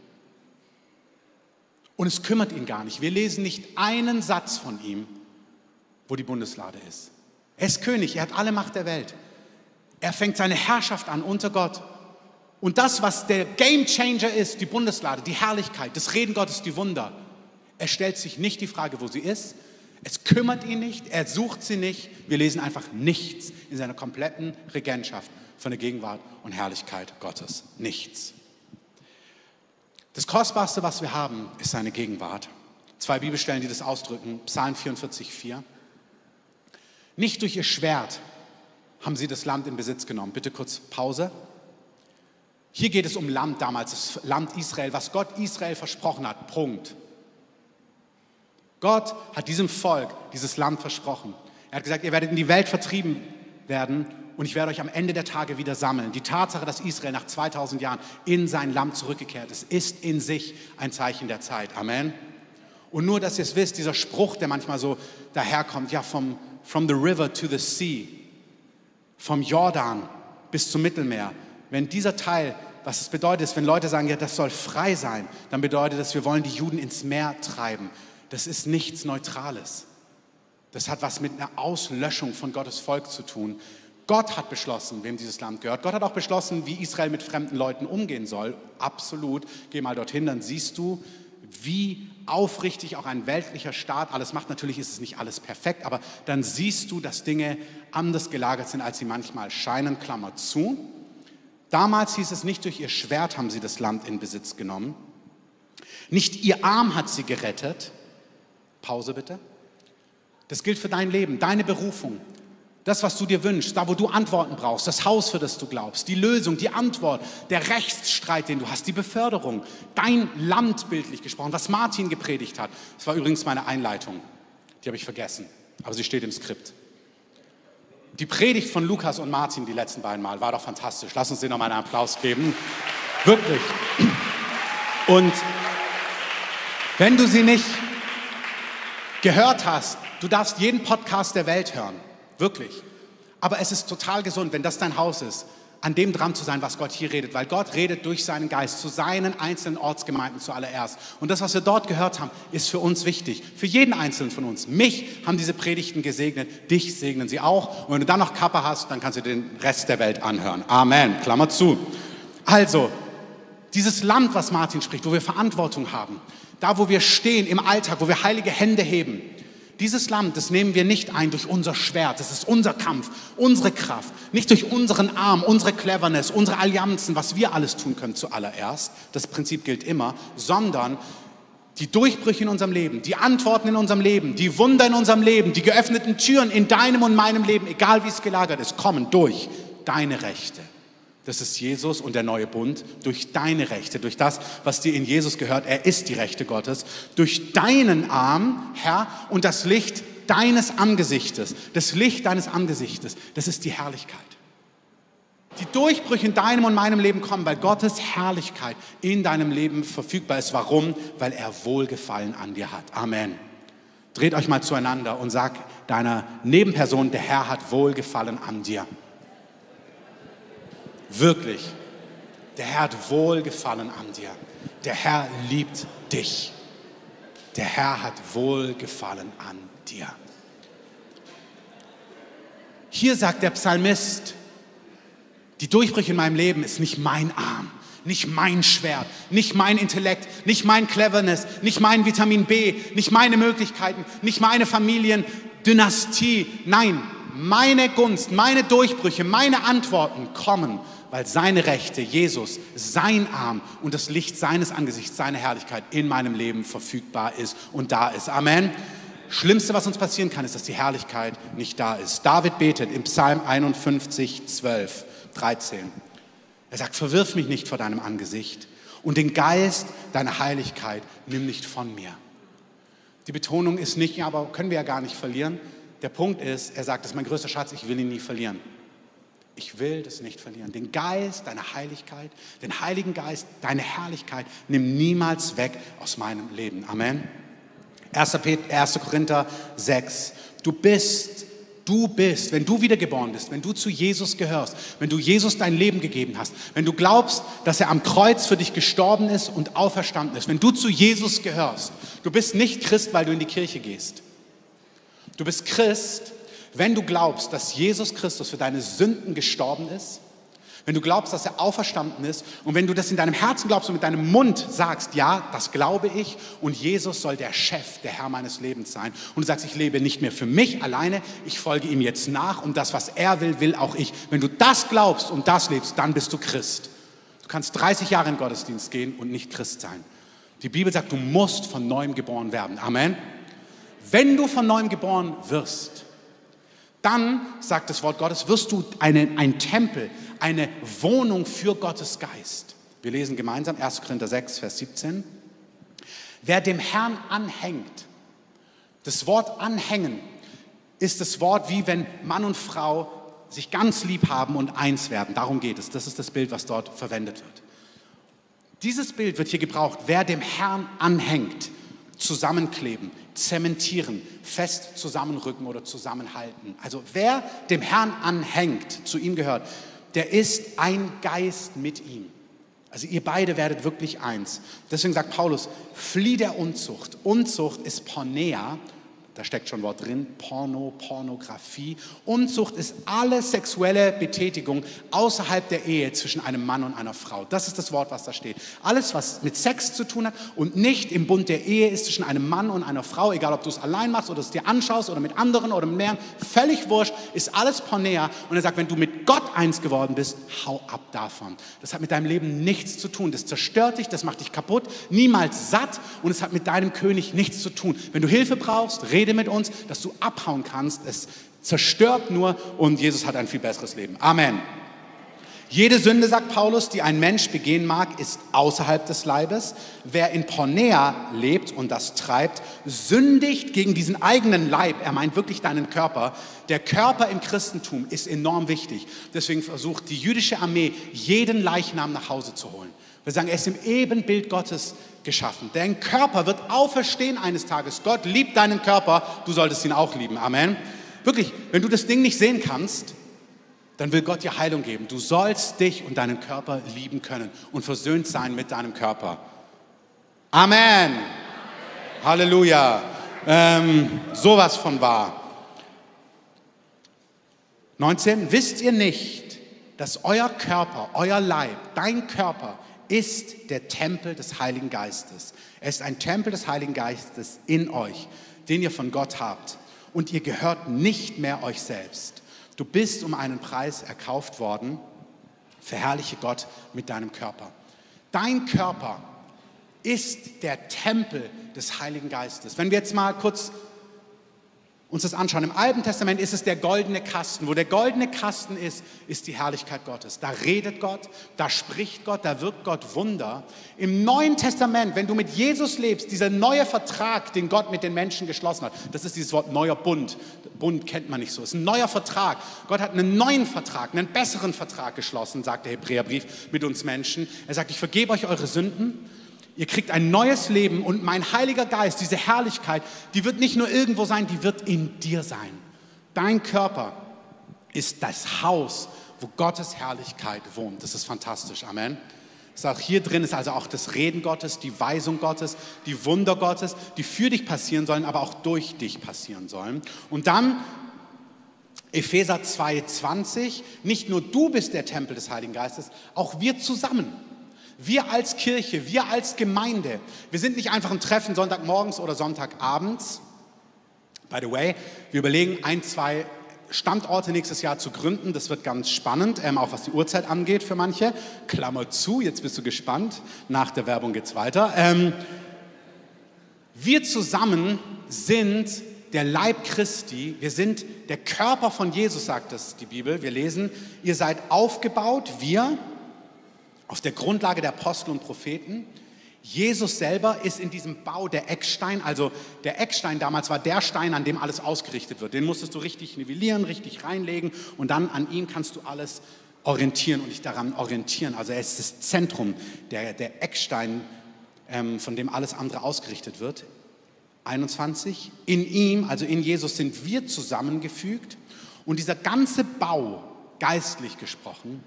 und es kümmert ihn gar nicht. Wir lesen nicht einen Satz von ihm, wo die Bundeslade ist. Er ist König, er hat alle Macht der Welt. Er fängt seine Herrschaft an unter Gott. Und das, was der Gamechanger ist, die Bundeslade, die Herrlichkeit, das Reden Gottes, die Wunder, er stellt sich nicht die Frage, wo sie ist. Es kümmert ihn nicht, er sucht sie nicht. Wir lesen einfach nichts in seiner kompletten Regentschaft von der Gegenwart und Herrlichkeit Gottes. Nichts. Das Kostbarste, was wir haben, ist seine Gegenwart. 2 Bibelstellen, die das ausdrücken. Psalm 44,4. Nicht durch ihr Schwert haben sie das Land in Besitz genommen. Bitte kurz Pause. Hier geht es um Land damals, das Land Israel, was Gott Israel versprochen hat. Punkt. Gott hat diesem Volk dieses Land versprochen. Er hat gesagt, ihr werdet in die Welt vertrieben werden und ich werde euch am Ende der Tage wieder sammeln. Die Tatsache, dass Israel nach 2000 Jahren in sein Land zurückgekehrt ist, ist in sich ein Zeichen der Zeit. Amen. Und nur, dass ihr es wisst, dieser Spruch, der manchmal so daherkommt, ja, from the river to the sea, vom Jordan bis zum Mittelmeer. Wenn dieser Teil, was es bedeutet, ist, wenn Leute sagen, ja, das soll frei sein, dann bedeutet das, wir wollen die Juden ins Meer treiben. Das ist nichts Neutrales. Das hat was mit einer Auslöschung von Gottes Volk zu tun. Gott hat beschlossen, wem dieses Land gehört. Gott hat auch beschlossen, wie Israel mit fremden Leuten umgehen soll. Absolut. Geh mal dorthin, dann siehst du, wie aufrichtig auch ein weltlicher Staat alles macht. Natürlich ist es nicht alles perfekt, aber dann siehst du, dass Dinge anders gelagert sind, als sie manchmal scheinen. Klammer zu. Damals hieß es, nicht durch ihr Schwert haben sie das Land in Besitz genommen. Nicht ihr Arm hat sie gerettet. Pause bitte. Das gilt für dein Leben, deine Berufung, das, was du dir wünschst, da, wo du Antworten brauchst, das Haus, für das du glaubst, die Lösung, die Antwort, der Rechtsstreit, den du hast, die Beförderung, dein Land, bildlich gesprochen, was Martin gepredigt hat. Das war übrigens meine Einleitung, die habe ich vergessen, aber sie steht im Skript. Die Predigt von Lukas und Martin die letzten beiden Mal war doch fantastisch. Lass uns denen noch mal einen Applaus geben. Wirklich. Und wenn du sie nicht gehört hast, du darfst jeden Podcast der Welt hören, wirklich. Aber es ist total gesund, wenn das dein Haus ist, an dem dran zu sein, was Gott hier redet, weil Gott redet durch seinen Geist zu seinen einzelnen Ortsgemeinden zuallererst. Und das, was wir dort gehört haben, ist für uns wichtig, für jeden Einzelnen von uns. Mich haben diese Predigten gesegnet, dich segnen sie auch. Und wenn du dann noch Kappe hast, dann kannst du den Rest der Welt anhören. Amen, Klammer zu. Also, dieses Land, was Martin spricht, wo wir Verantwortung haben, da, wo wir stehen im Alltag, wo wir heilige Hände heben. Dieses Land, das nehmen wir nicht ein durch unser Schwert. Das ist unser Kampf, unsere Kraft. Nicht durch unseren Arm, unsere Cleverness, unsere Allianzen, was wir alles tun können zuallererst. Das Prinzip gilt immer. Sondern die Durchbrüche in unserem Leben, die Antworten in unserem Leben, die Wunder in unserem Leben, die geöffneten Türen in deinem und meinem Leben, egal wie es gelagert ist, kommen durch deine Rechte. Das ist Jesus und der neue Bund, durch deine Rechte, durch das, was dir in Jesus gehört. Er ist die Rechte Gottes. Durch deinen Arm, Herr, und das Licht deines Angesichtes. Das Licht deines Angesichtes, das ist die Herrlichkeit. Die Durchbrüche in deinem und meinem Leben kommen, weil Gottes Herrlichkeit in deinem Leben verfügbar ist. Warum? Weil er Wohlgefallen an dir hat. Amen. Dreht euch mal zueinander und sagt deiner Nebenperson, der Herr hat Wohlgefallen an dir. Wirklich, der Herr hat Wohlgefallen an dir. Der Herr liebt dich. Der Herr hat Wohlgefallen an dir. Hier sagt der Psalmist, die Durchbrüche in meinem Leben ist nicht mein Arm, nicht mein Schwert, nicht mein Intellekt, nicht mein Cleverness, nicht mein Vitamin B, nicht meine Möglichkeiten, nicht meine Familiendynastie. Nein, meine Gunst, meine Durchbrüche, meine Antworten kommen, weil seine Rechte, Jesus, sein Arm und das Licht seines Angesichts, seine Herrlichkeit in meinem Leben verfügbar ist und da ist. Amen. Schlimmste, was uns passieren kann, ist, dass die Herrlichkeit nicht da ist. David betet im Psalm 51, 12, 13. Er sagt, verwirf mich nicht vor deinem Angesicht und den Geist deiner Heiligkeit nimm nicht von mir. Die Betonung ist nicht, ja, aber können wir ja gar nicht verlieren. Der Punkt ist, er sagt, das ist mein größter Schatz, ich will ihn nie verlieren. Ich will das nicht verlieren. Den Geist deiner Heiligkeit, den Heiligen Geist, deine Herrlichkeit, nimm niemals weg aus meinem Leben. Amen. 1. Korinther 6. Du bist, wenn du wiedergeboren bist, wenn du zu Jesus gehörst, wenn du Jesus dein Leben gegeben hast, wenn du glaubst, dass er am Kreuz für dich gestorben ist und auferstanden ist, wenn du zu Jesus gehörst, du bist nicht Christ, weil du in die Kirche gehst. Du bist Christ, wenn du glaubst, dass Jesus Christus für deine Sünden gestorben ist, wenn du glaubst, dass er auferstanden ist und wenn du das in deinem Herzen glaubst und mit deinem Mund sagst, ja, das glaube ich und Jesus soll der Chef, der Herr meines Lebens sein und du sagst, ich lebe nicht mehr für mich alleine, ich folge ihm jetzt nach und das, was er will, will auch ich. Wenn du das glaubst und das lebst, dann bist du Christ. Du kannst 30 Jahre in den Gottesdienst gehen und nicht Christ sein. Die Bibel sagt, du musst von Neuem geboren werden. Amen. Wenn du von Neuem geboren wirst, dann, sagt das Wort Gottes, wirst du ein Tempel, eine Wohnung für Gottes Geist. Wir lesen gemeinsam 1. Korinther 6, Vers 17. Wer dem Herrn anhängt, das Wort anhängen ist das Wort, wie wenn Mann und Frau sich ganz lieb haben und eins werden. Darum geht es. Das ist das Bild, was dort verwendet wird. Dieses Bild wird hier gebraucht. Wer dem Herrn anhängt, zusammenkleben, zementieren, fest zusammenrücken oder zusammenhalten. Also wer dem Herrn anhängt, zu ihm gehört, der ist ein Geist mit ihm. Also ihr beide werdet wirklich eins. Deswegen sagt Paulus, flieh der Unzucht. Unzucht ist Porneia. Da steckt schon ein Wort drin, Pornografie. Unzucht ist alle sexuelle Betätigung außerhalb der Ehe zwischen einem Mann und einer Frau. Das ist das Wort, was da steht. Alles, was mit Sex zu tun hat und nicht im Bund der Ehe ist zwischen einem Mann und einer Frau, egal ob du es allein machst oder es dir anschaust oder mit anderen oder mit mehreren, völlig wurscht, ist alles Porneia. Und er sagt, wenn du mit Gott eins geworden bist, hau ab davon. Das hat mit deinem Leben nichts zu tun. Das zerstört dich, das macht dich kaputt, niemals satt und es hat mit deinem König nichts zu tun. Wenn du Hilfe brauchst, rede mit uns, dass du abhauen kannst. Es zerstört nur und Jesus hat ein viel besseres Leben. Amen. Jede Sünde, sagt Paulus, die ein Mensch begehen mag, ist außerhalb des Leibes. Wer in Porneia lebt und das treibt, sündigt gegen diesen eigenen Leib. Er meint wirklich deinen Körper. Der Körper im Christentum ist enorm wichtig. Deswegen versucht die jüdische Armee, jeden Leichnam nach Hause zu holen. Wir sagen, er ist im Ebenbild Gottes geschaffen. Dein Körper wird auferstehen eines Tages. Gott liebt deinen Körper, du solltest ihn auch lieben. Amen. Wirklich, wenn du das Ding nicht sehen kannst, dann will Gott dir Heilung geben. Du sollst dich und deinen Körper lieben können und versöhnt sein mit deinem Körper. Amen. Halleluja. Sowas von wahr. 19. Wisst ihr nicht, dass euer Körper, euer Leib, dein Körper ist der Tempel des Heiligen Geistes. Er ist ein Tempel des Heiligen Geistes in euch, den ihr von Gott habt. Und ihr gehört nicht mehr euch selbst. Du bist um einen Preis erkauft worden. Verherrliche Gott mit deinem Körper. Dein Körper ist der Tempel des Heiligen Geistes. Wenn wir jetzt mal kurz uns das anschauen. Im Alten Testament ist es der goldene Kasten. Wo der goldene Kasten ist, ist die Herrlichkeit Gottes. Da redet Gott, da spricht Gott, da wirkt Gott Wunder. Im Neuen Testament, wenn du mit Jesus lebst, dieser neue Vertrag, den Gott mit den Menschen geschlossen hat, das ist dieses Wort neuer Bund. Bund kennt man nicht so. Es ist ein neuer Vertrag. Gott hat einen neuen Vertrag, einen besseren Vertrag geschlossen, sagt der Hebräerbrief mit uns Menschen. Er sagt, ich vergebe euch eure Sünden. Ihr kriegt ein neues Leben und mein Heiliger Geist, diese Herrlichkeit, die wird nicht nur irgendwo sein, die wird in dir sein. Dein Körper ist das Haus, wo Gottes Herrlichkeit wohnt. Das ist fantastisch. Amen. Auch hier drin ist also auch das Reden Gottes, die Weisung Gottes, die Wunder Gottes, die für dich passieren sollen, aber auch durch dich passieren sollen. Und dann Epheser 2,20, nicht nur du bist der Tempel des Heiligen Geistes, auch wir zusammen. Wir als Kirche, wir als Gemeinde, wir sind nicht einfach ein Treffen Sonntagmorgens oder Sonntagabends. By the way, wir überlegen 1, 2 Standorte nächstes Jahr zu gründen. Das wird ganz spannend, auch was die Uhrzeit angeht für manche. Klammer zu, jetzt bist du gespannt. Nach der Werbung geht's weiter. Wir zusammen sind der Leib Christi. Wir sind der Körper von Jesus, sagt es die Bibel. Wir lesen, ihr seid aufgebaut, wir, auf der Grundlage der Apostel und Propheten. Jesus selber ist in diesem Bau der Eckstein, also der Eckstein damals war der Stein, an dem alles ausgerichtet wird. Den musstest du richtig nivellieren, richtig reinlegen und dann an ihm kannst du alles orientieren und dich daran orientieren. Also er ist das Zentrum, der Eckstein, von dem alles andere ausgerichtet wird. 21, in ihm, also in Jesus, sind wir zusammengefügt. Und dieser ganze Bau, geistlich gesprochen,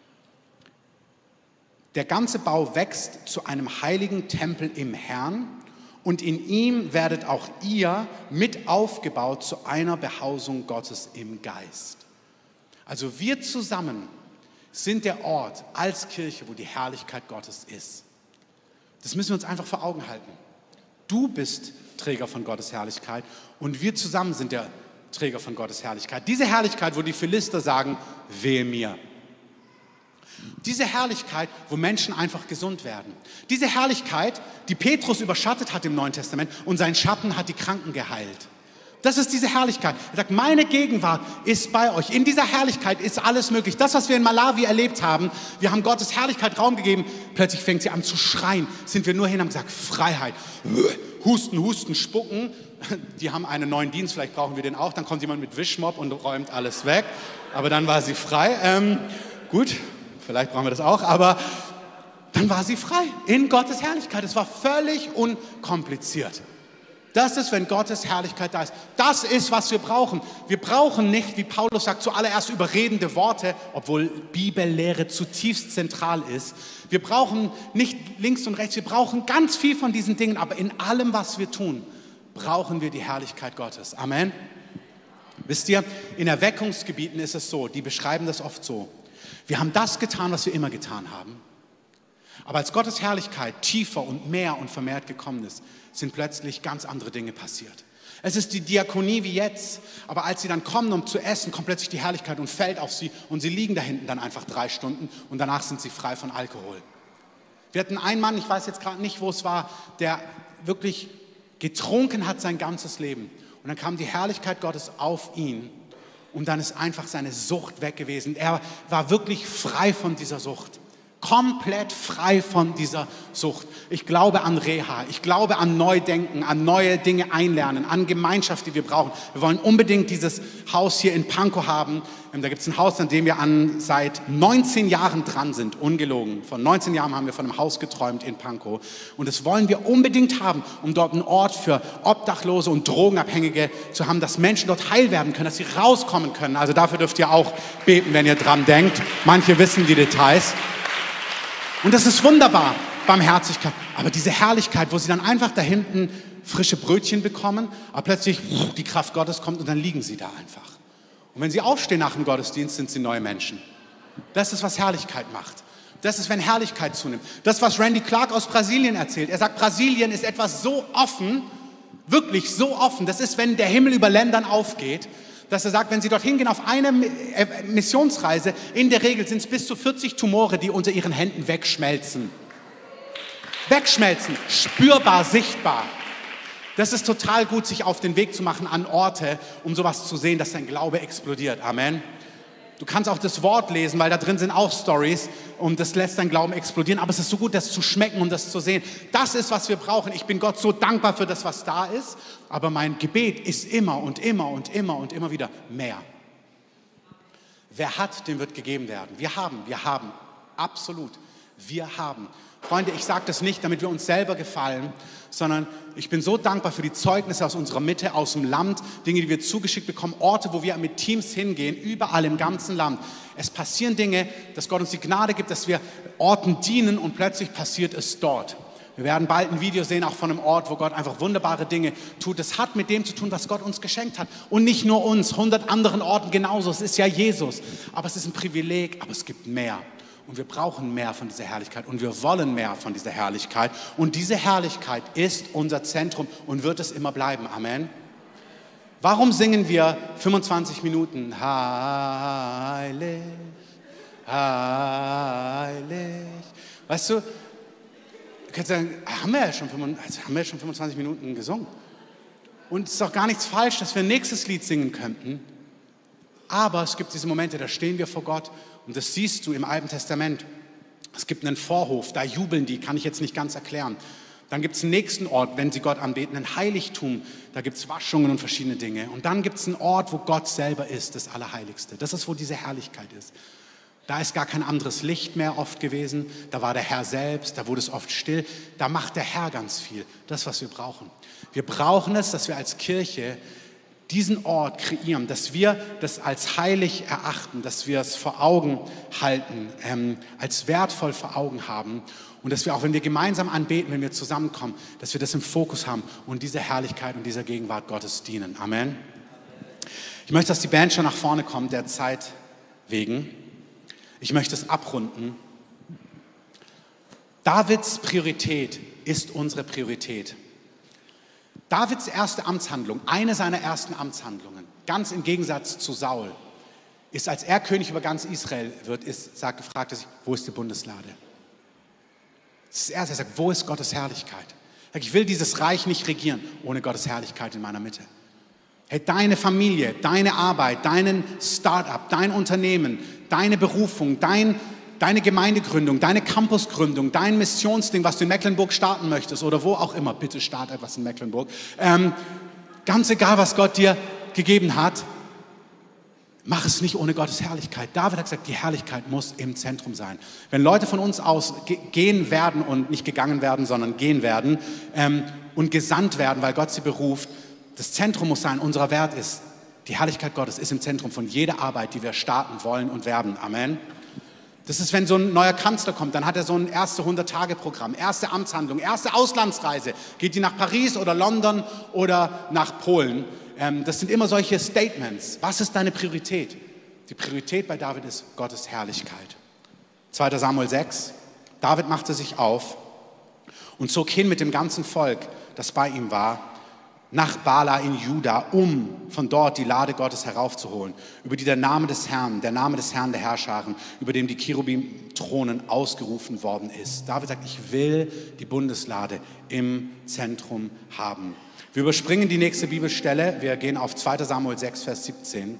der ganze Bau wächst zu einem heiligen Tempel im Herrn. Und in ihm werdet auch ihr mit aufgebaut zu einer Behausung Gottes im Geist. Also wir zusammen sind der Ort als Kirche, wo die Herrlichkeit Gottes ist. Das müssen wir uns einfach vor Augen halten. Du bist Träger von Gottes Herrlichkeit und wir zusammen sind der Träger von Gottes Herrlichkeit. Diese Herrlichkeit, wo die Philister sagen, wehe mir. Diese Herrlichkeit, wo Menschen einfach gesund werden. Diese Herrlichkeit, die Petrus überschattet hat im Neuen Testament und sein Schatten hat die Kranken geheilt. Das ist diese Herrlichkeit. Er sagt, meine Gegenwart ist bei euch. In dieser Herrlichkeit ist alles möglich. Das, was wir in Malawi erlebt haben, wir haben Gottes Herrlichkeit Raum gegeben. Plötzlich fängt sie an zu schreien. Sind wir nur hin und haben gesagt, Freiheit. Husten, husten, spucken. Die haben einen neuen Dienst, vielleicht brauchen wir den auch. Dann kommt jemand mit Wischmopp und räumt alles weg. Aber dann war sie frei. Gut, vielleicht brauchen wir das auch. Aber dann war sie frei in Gottes Herrlichkeit. Es war völlig unkompliziert. Das ist, wenn Gottes Herrlichkeit da ist. Das ist, was wir brauchen. Wir brauchen nicht, wie Paulus sagt, zuallererst überredende Worte, obwohl Bibellehre zutiefst zentral ist. Wir brauchen nicht links und rechts, wir brauchen ganz viel von diesen Dingen, aber in allem, was wir tun, brauchen wir die Herrlichkeit Gottes. Amen. Wisst ihr, in Erweckungsgebieten ist es so, die beschreiben das oft so. Wir haben das getan, was wir immer getan haben. Aber als Gottes Herrlichkeit tiefer und mehr und vermehrt gekommen ist, sind plötzlich ganz andere Dinge passiert. Es ist die Diakonie wie jetzt, aber als sie dann kommen, um zu essen, kommt plötzlich die Herrlichkeit und fällt auf sie und sie liegen da hinten dann einfach 3 Stunden und danach sind sie frei von Alkohol. Wir hatten einen Mann, ich weiß jetzt gerade nicht, wo es war, der wirklich getrunken hat sein ganzes Leben. Und dann kam die Herrlichkeit Gottes auf ihn und dann ist einfach seine Sucht weg gewesen. Er war wirklich frei von dieser Sucht. Komplett frei von dieser Sucht. Ich glaube an Reha, ich glaube an Neudenken, an neue Dinge einlernen, an Gemeinschaft, die wir brauchen. Wir wollen unbedingt dieses Haus hier in Pankow haben. Da gibt es ein Haus, an dem wir seit 19 Jahren dran sind, ungelogen. Vor 19 Jahren haben wir von einem Haus geträumt in Pankow. Und das wollen wir unbedingt haben, um dort einen Ort für Obdachlose und Drogenabhängige zu haben, dass Menschen dort heil werden können, dass sie rauskommen können. Also dafür dürft ihr auch beten, wenn ihr dran denkt. Manche wissen die Details. Und das ist wunderbar, Barmherzigkeit. Aber diese Herrlichkeit, wo sie dann einfach da hinten frische Brötchen bekommen, aber plötzlich die Kraft Gottes kommt und dann liegen sie da einfach. Und wenn sie aufstehen nach dem Gottesdienst, sind sie neue Menschen. Das ist, was Herrlichkeit macht. Das ist, wenn Herrlichkeit zunimmt. Das, was Randy Clark aus Brasilien erzählt. Er sagt, Brasilien ist etwas so offen, wirklich so offen. Das ist, wenn der Himmel über Ländern aufgeht, dass er sagt, wenn Sie dorthin gehen auf eine Missionsreise, in der Regel sind es bis zu 40 Tumore, die unter Ihren Händen wegschmelzen. Wegschmelzen, spürbar, sichtbar. Das ist total gut, sich auf den Weg zu machen an Orte, um sowas zu sehen, dass dein Glaube explodiert. Amen. Du kannst auch das Wort lesen, weil da drin sind auch Stories und das lässt dein Glauben explodieren. Aber es ist so gut, das zu schmecken und das zu sehen. Das ist, was wir brauchen. Ich bin Gott so dankbar für das, was da ist. Aber mein Gebet ist immer und immer und immer und immer wieder mehr. Wer hat, dem wird gegeben werden. Wir haben, absolut. Wir haben. Freunde, ich sage das nicht, damit wir uns selber gefallen, sondern ich bin so dankbar für die Zeugnisse aus unserer Mitte, aus dem Land, Dinge, die wir zugeschickt bekommen, Orte, wo wir mit Teams hingehen, überall im ganzen Land. Es passieren Dinge, dass Gott uns die Gnade gibt, dass wir Orten dienen und plötzlich passiert es dort. Wir werden bald ein Video sehen, auch von einem Ort, wo Gott einfach wunderbare Dinge tut. Das hat mit dem zu tun, was Gott uns geschenkt hat. Und nicht nur uns, 100 anderen Orten genauso. Es ist ja Jesus. Aber es ist ein Privileg, aber es gibt mehr. Und wir brauchen mehr von dieser Herrlichkeit und wir wollen mehr von dieser Herrlichkeit. Und diese Herrlichkeit ist unser Zentrum und wird es immer bleiben. Amen. Warum singen wir 25 Minuten? Heilig, heilig. Weißt du, du kannst sagen, haben wir ja schon 25 Minuten gesungen. Und es ist auch gar nichts falsch, dass wir ein nächstes Lied singen könnten. Aber es gibt diese Momente, da stehen wir vor Gott und das siehst du im Alten Testament. Es gibt einen Vorhof, da jubeln die, kann ich jetzt nicht ganz erklären. Dann gibt es einen nächsten Ort, wenn sie Gott anbeten, ein Heiligtum. Da gibt es Waschungen und verschiedene Dinge. Und dann gibt es einen Ort, wo Gott selber ist, das Allerheiligste. Das ist, wo diese Herrlichkeit ist. Da ist gar kein anderes Licht mehr oft gewesen. Da war der Herr selbst, da wurde es oft still. Da macht der Herr ganz viel. Das, was wir brauchen. Wir brauchen es, dass wir als Kirche diesen Ort kreieren, dass wir das als heilig erachten, dass wir es vor Augen halten, als wertvoll vor Augen haben und dass wir auch, wenn wir gemeinsam anbeten, wenn wir zusammenkommen, dass wir das im Fokus haben und dieser Herrlichkeit und dieser Gegenwart Gottes dienen. Amen. Ich möchte, dass die Band schon nach vorne kommt, der Zeit wegen. Ich möchte es abrunden. Davids Priorität ist unsere Priorität. Davids erste Amtshandlung, eine seiner ersten Amtshandlungen, ganz im Gegensatz zu Saul, ist, als er König über ganz Israel wird, fragt er sich, wo ist die Bundeslade? Das ist das Erste, er sagt, wo ist Gottes Herrlichkeit? Ich will dieses Reich nicht regieren ohne Gottes Herrlichkeit in meiner Mitte. Hey, deine Familie, deine Arbeit, deinen Start-up, dein Unternehmen, deine Berufung, deine Gemeindegründung, deine Campusgründung, dein Missionsding, was du in Mecklenburg starten möchtest oder wo auch immer, bitte start etwas in Mecklenburg. Ganz egal, was Gott dir gegeben hat, mach es nicht ohne Gottes Herrlichkeit. David hat gesagt, die Herrlichkeit muss im Zentrum sein. Wenn Leute von uns aus gehen werden und nicht gegangen werden, sondern gehen werden und gesandt werden, weil Gott sie beruft, das Zentrum muss sein, unser Wert ist, die Herrlichkeit Gottes ist im Zentrum von jeder Arbeit, die wir starten wollen und werden. Amen. Das ist, wenn so ein neuer Kanzler kommt, dann hat er so ein erste 100-Tage-Programm, erste Amtshandlung, erste Auslandsreise. Geht die nach Paris oder London oder nach Polen? Das sind immer solche Statements. Was ist deine Priorität? Die Priorität bei David ist Gottes Herrlichkeit. 2. Samuel 6. David machte sich auf und zog hin mit dem ganzen Volk, das bei ihm war, nach Bala in Juda, um von dort die Lade Gottes heraufzuholen, über die der Name des Herrn der Herrscharen, über dem die Cherubim thronen, ausgerufen worden ist. David sagt, ich will die Bundeslade im Zentrum haben. Wir überspringen die nächste Bibelstelle, wir gehen auf 2. Samuel 6, Vers 17.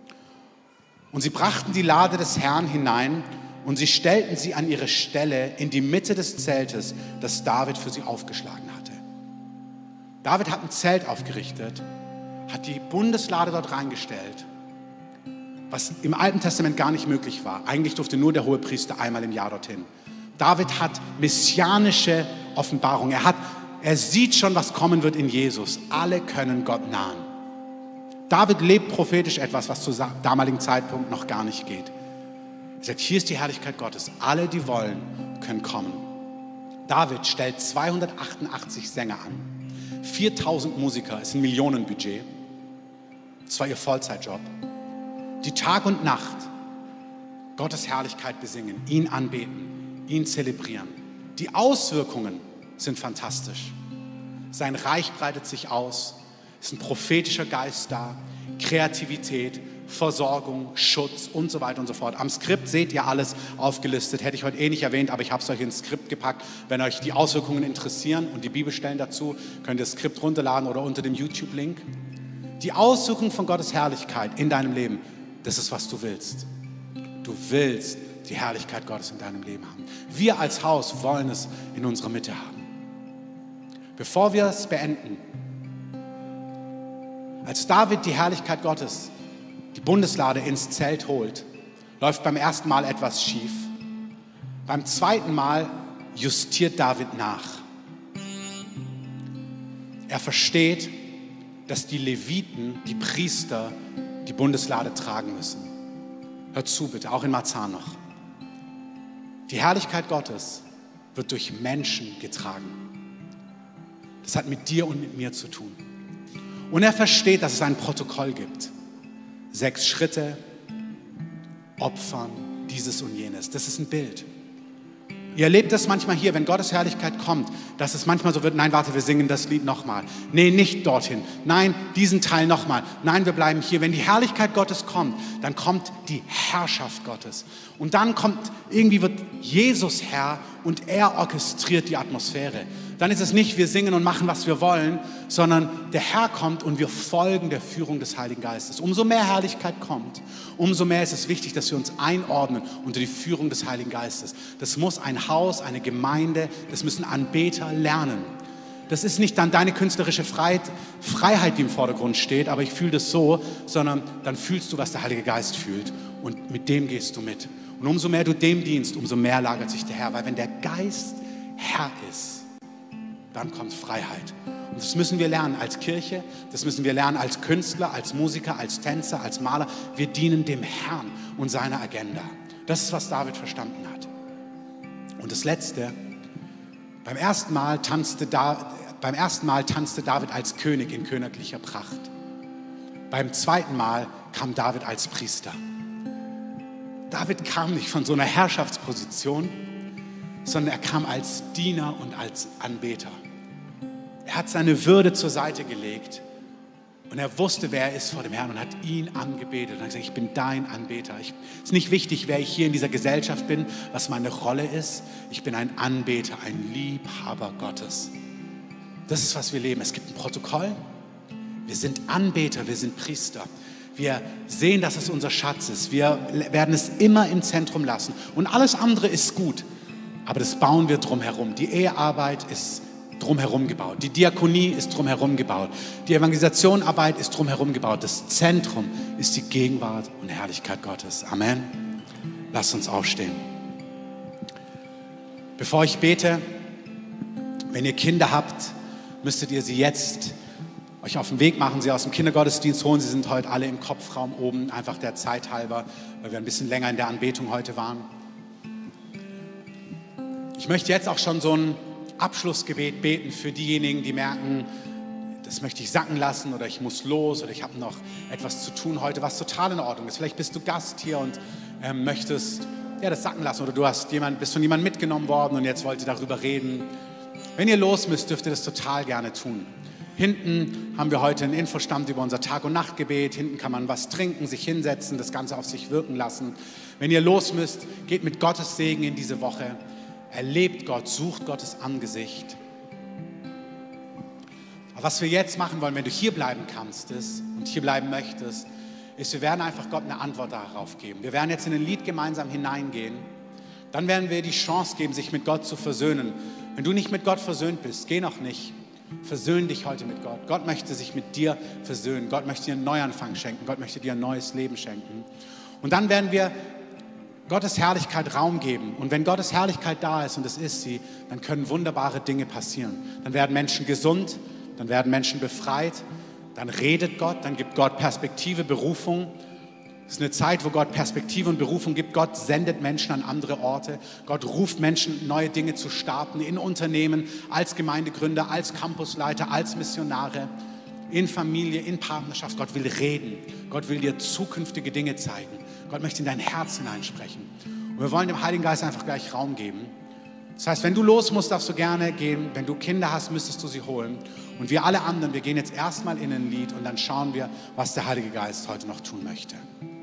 Und sie brachten die Lade des Herrn hinein und sie stellten sie an ihre Stelle in die Mitte des Zeltes, das David für sie aufgeschlagen hatte. David hat ein Zelt aufgerichtet, hat die Bundeslade dort reingestellt, was im Alten Testament gar nicht möglich war. Eigentlich durfte nur der Hohepriester einmal im Jahr dorthin. David hat messianische Offenbarung. Er sieht schon, was kommen wird in Jesus. Alle können Gott nahen. David lebt prophetisch etwas, was zu damaligen Zeitpunkt noch gar nicht geht. Er sagt, hier ist die Herrlichkeit Gottes. Alle, die wollen, können kommen. David stellt 288 Sänger an. 4000 Musiker, ist ein Millionenbudget. Das war ihr Vollzeitjob. Die Tag und Nacht Gottes Herrlichkeit besingen, ihn anbeten, ihn zelebrieren. Die Auswirkungen sind fantastisch. Sein Reich breitet sich aus, ist ein prophetischer Geist da, Kreativität, Versorgung, Schutz und so weiter und so fort. Am Skript seht ihr alles aufgelistet. Hätte ich heute nicht erwähnt, aber ich habe es euch ins Skript gepackt. Wenn euch die Auswirkungen interessieren und die Bibelstellen dazu, könnt ihr das Skript runterladen oder unter dem YouTube-Link. Die Auswirkungen von Gottes Herrlichkeit in deinem Leben, das ist, was du willst. Du willst die Herrlichkeit Gottes in deinem Leben haben. Wir als Haus wollen es in unserer Mitte haben. Bevor wir es beenden, als David die Herrlichkeit Gottes, die Bundeslade ins Zelt holt, läuft beim ersten Mal etwas schief. Beim zweiten Mal justiert David nach. Er versteht, dass die Leviten, die Priester, die Bundeslade tragen müssen. Hört zu bitte, auch in Marzahn noch. Die Herrlichkeit Gottes wird durch Menschen getragen. Das hat mit dir und mit mir zu tun. Und er versteht, dass es ein Protokoll gibt. 6 Schritte, Opfern, dieses und jenes. Das ist ein Bild. Ihr erlebt das manchmal hier, wenn Gottes Herrlichkeit kommt, dass es manchmal so wird, nein, warte, wir singen das Lied nochmal. Nee, nicht dorthin. Nein, diesen Teil nochmal. Nein, wir bleiben hier. Wenn die Herrlichkeit Gottes kommt, dann kommt die Herrschaft Gottes. Und dann wird Jesus Herr und er orchestriert die Atmosphäre. Dann ist es nicht, wir singen und machen, was wir wollen, sondern der Herr kommt und wir folgen der Führung des Heiligen Geistes. Umso mehr Herrlichkeit kommt, umso mehr ist es wichtig, dass wir uns einordnen unter die Führung des Heiligen Geistes. Das muss ein Haus, eine Gemeinde, das müssen Anbeter lernen. Das ist nicht dann deine künstlerische Freiheit, die im Vordergrund steht, aber ich fühle das so, sondern dann fühlst du, was der Heilige Geist fühlt und mit dem gehst du mit. Und umso mehr du dem dienst, umso mehr lagert sich der Herr, weil wenn der Geist Herr ist, dann kommt Freiheit. Und das müssen wir lernen als Kirche, das müssen wir lernen als Künstler, als Musiker, als Tänzer, als Maler. Wir dienen dem Herrn und seiner Agenda. Das ist, was David verstanden hat. Und das Letzte, beim ersten Mal tanzte David als König in königlicher Pracht. Beim zweiten Mal kam David als Priester. David kam nicht von so einer Herrschaftsposition, sondern er kam als Diener und als Anbeter. Er hat seine Würde zur Seite gelegt und er wusste, wer er ist vor dem Herrn und hat ihn angebetet. Und er hat gesagt, ich bin dein Anbeter. Es ist nicht wichtig, wer ich hier in dieser Gesellschaft bin, was meine Rolle ist. Ich bin ein Anbeter, ein Liebhaber Gottes. Das ist, was wir leben. Es gibt ein Protokoll. Wir sind Anbeter, wir sind Priester. Wir sehen, dass es unser Schatz ist. Wir werden es immer im Zentrum lassen. Und alles andere ist gut. Aber das bauen wir drumherum. Die Ehearbeit ist drumherum gebaut. Die Diakonie ist drumherum gebaut. Die Evangelisationarbeit ist drumherum gebaut. Das Zentrum ist die Gegenwart und Herrlichkeit Gottes. Amen. Lasst uns aufstehen. Bevor ich bete, wenn ihr Kinder habt, müsstet ihr sie jetzt euch auf den Weg machen, sie aus dem Kindergottesdienst holen. Sie sind heute alle im Kopfraum oben, einfach der Zeit halber, weil wir ein bisschen länger in der Anbetung heute waren. Ich möchte jetzt auch schon so ein Abschlussgebet beten für diejenigen, die merken, das möchte ich sacken lassen oder ich muss los oder ich habe noch etwas zu tun heute, was total in Ordnung ist. Vielleicht bist du Gast hier und möchtest das sacken lassen oder du bist von jemandem mitgenommen worden und jetzt wollt ihr darüber reden. Wenn ihr los müsst, dürft ihr das total gerne tun. Hinten haben wir heute einen Infostand über unser Tag- und Nachtgebet. Hinten kann man was trinken, sich hinsetzen, das Ganze auf sich wirken lassen. Wenn ihr los müsst, geht mit Gottes Segen in diese Woche. Erlebt Gott, sucht Gottes Angesicht. Aber was wir jetzt machen wollen, wenn du hier bleiben kannst und hier bleiben möchtest, ist, wir werden einfach Gott eine Antwort darauf geben. Wir werden jetzt in ein Lied gemeinsam hineingehen. Dann werden wir die Chance geben, sich mit Gott zu versöhnen. Wenn du nicht mit Gott versöhnt bist, geh noch nicht. Versöhn dich heute mit Gott. Gott möchte sich mit dir versöhnen. Gott möchte dir einen Neuanfang schenken. Gott möchte dir ein neues Leben schenken. Und dann werden wir Gottes Herrlichkeit Raum geben. Und wenn Gottes Herrlichkeit da ist, und das ist sie, dann können wunderbare Dinge passieren. Dann werden Menschen gesund, dann werden Menschen befreit, dann redet Gott, dann gibt Gott Perspektive, Berufung. Es ist eine Zeit, wo Gott Perspektive und Berufung gibt. Gott sendet Menschen an andere Orte. Gott ruft Menschen, neue Dinge zu starten in Unternehmen, als Gemeindegründer, als Campusleiter, als Missionare, in Familie, in Partnerschaft. Gott will reden. Gott will dir zukünftige Dinge zeigen. Gott möchte in dein Herz hineinsprechen. Und wir wollen dem Heiligen Geist einfach gleich Raum geben. Das heißt, wenn du los musst, darfst du gerne gehen. Wenn du Kinder hast, müsstest du sie holen. Und wir alle anderen, wir gehen jetzt erstmal in ein Lied und dann schauen wir, was der Heilige Geist heute noch tun möchte.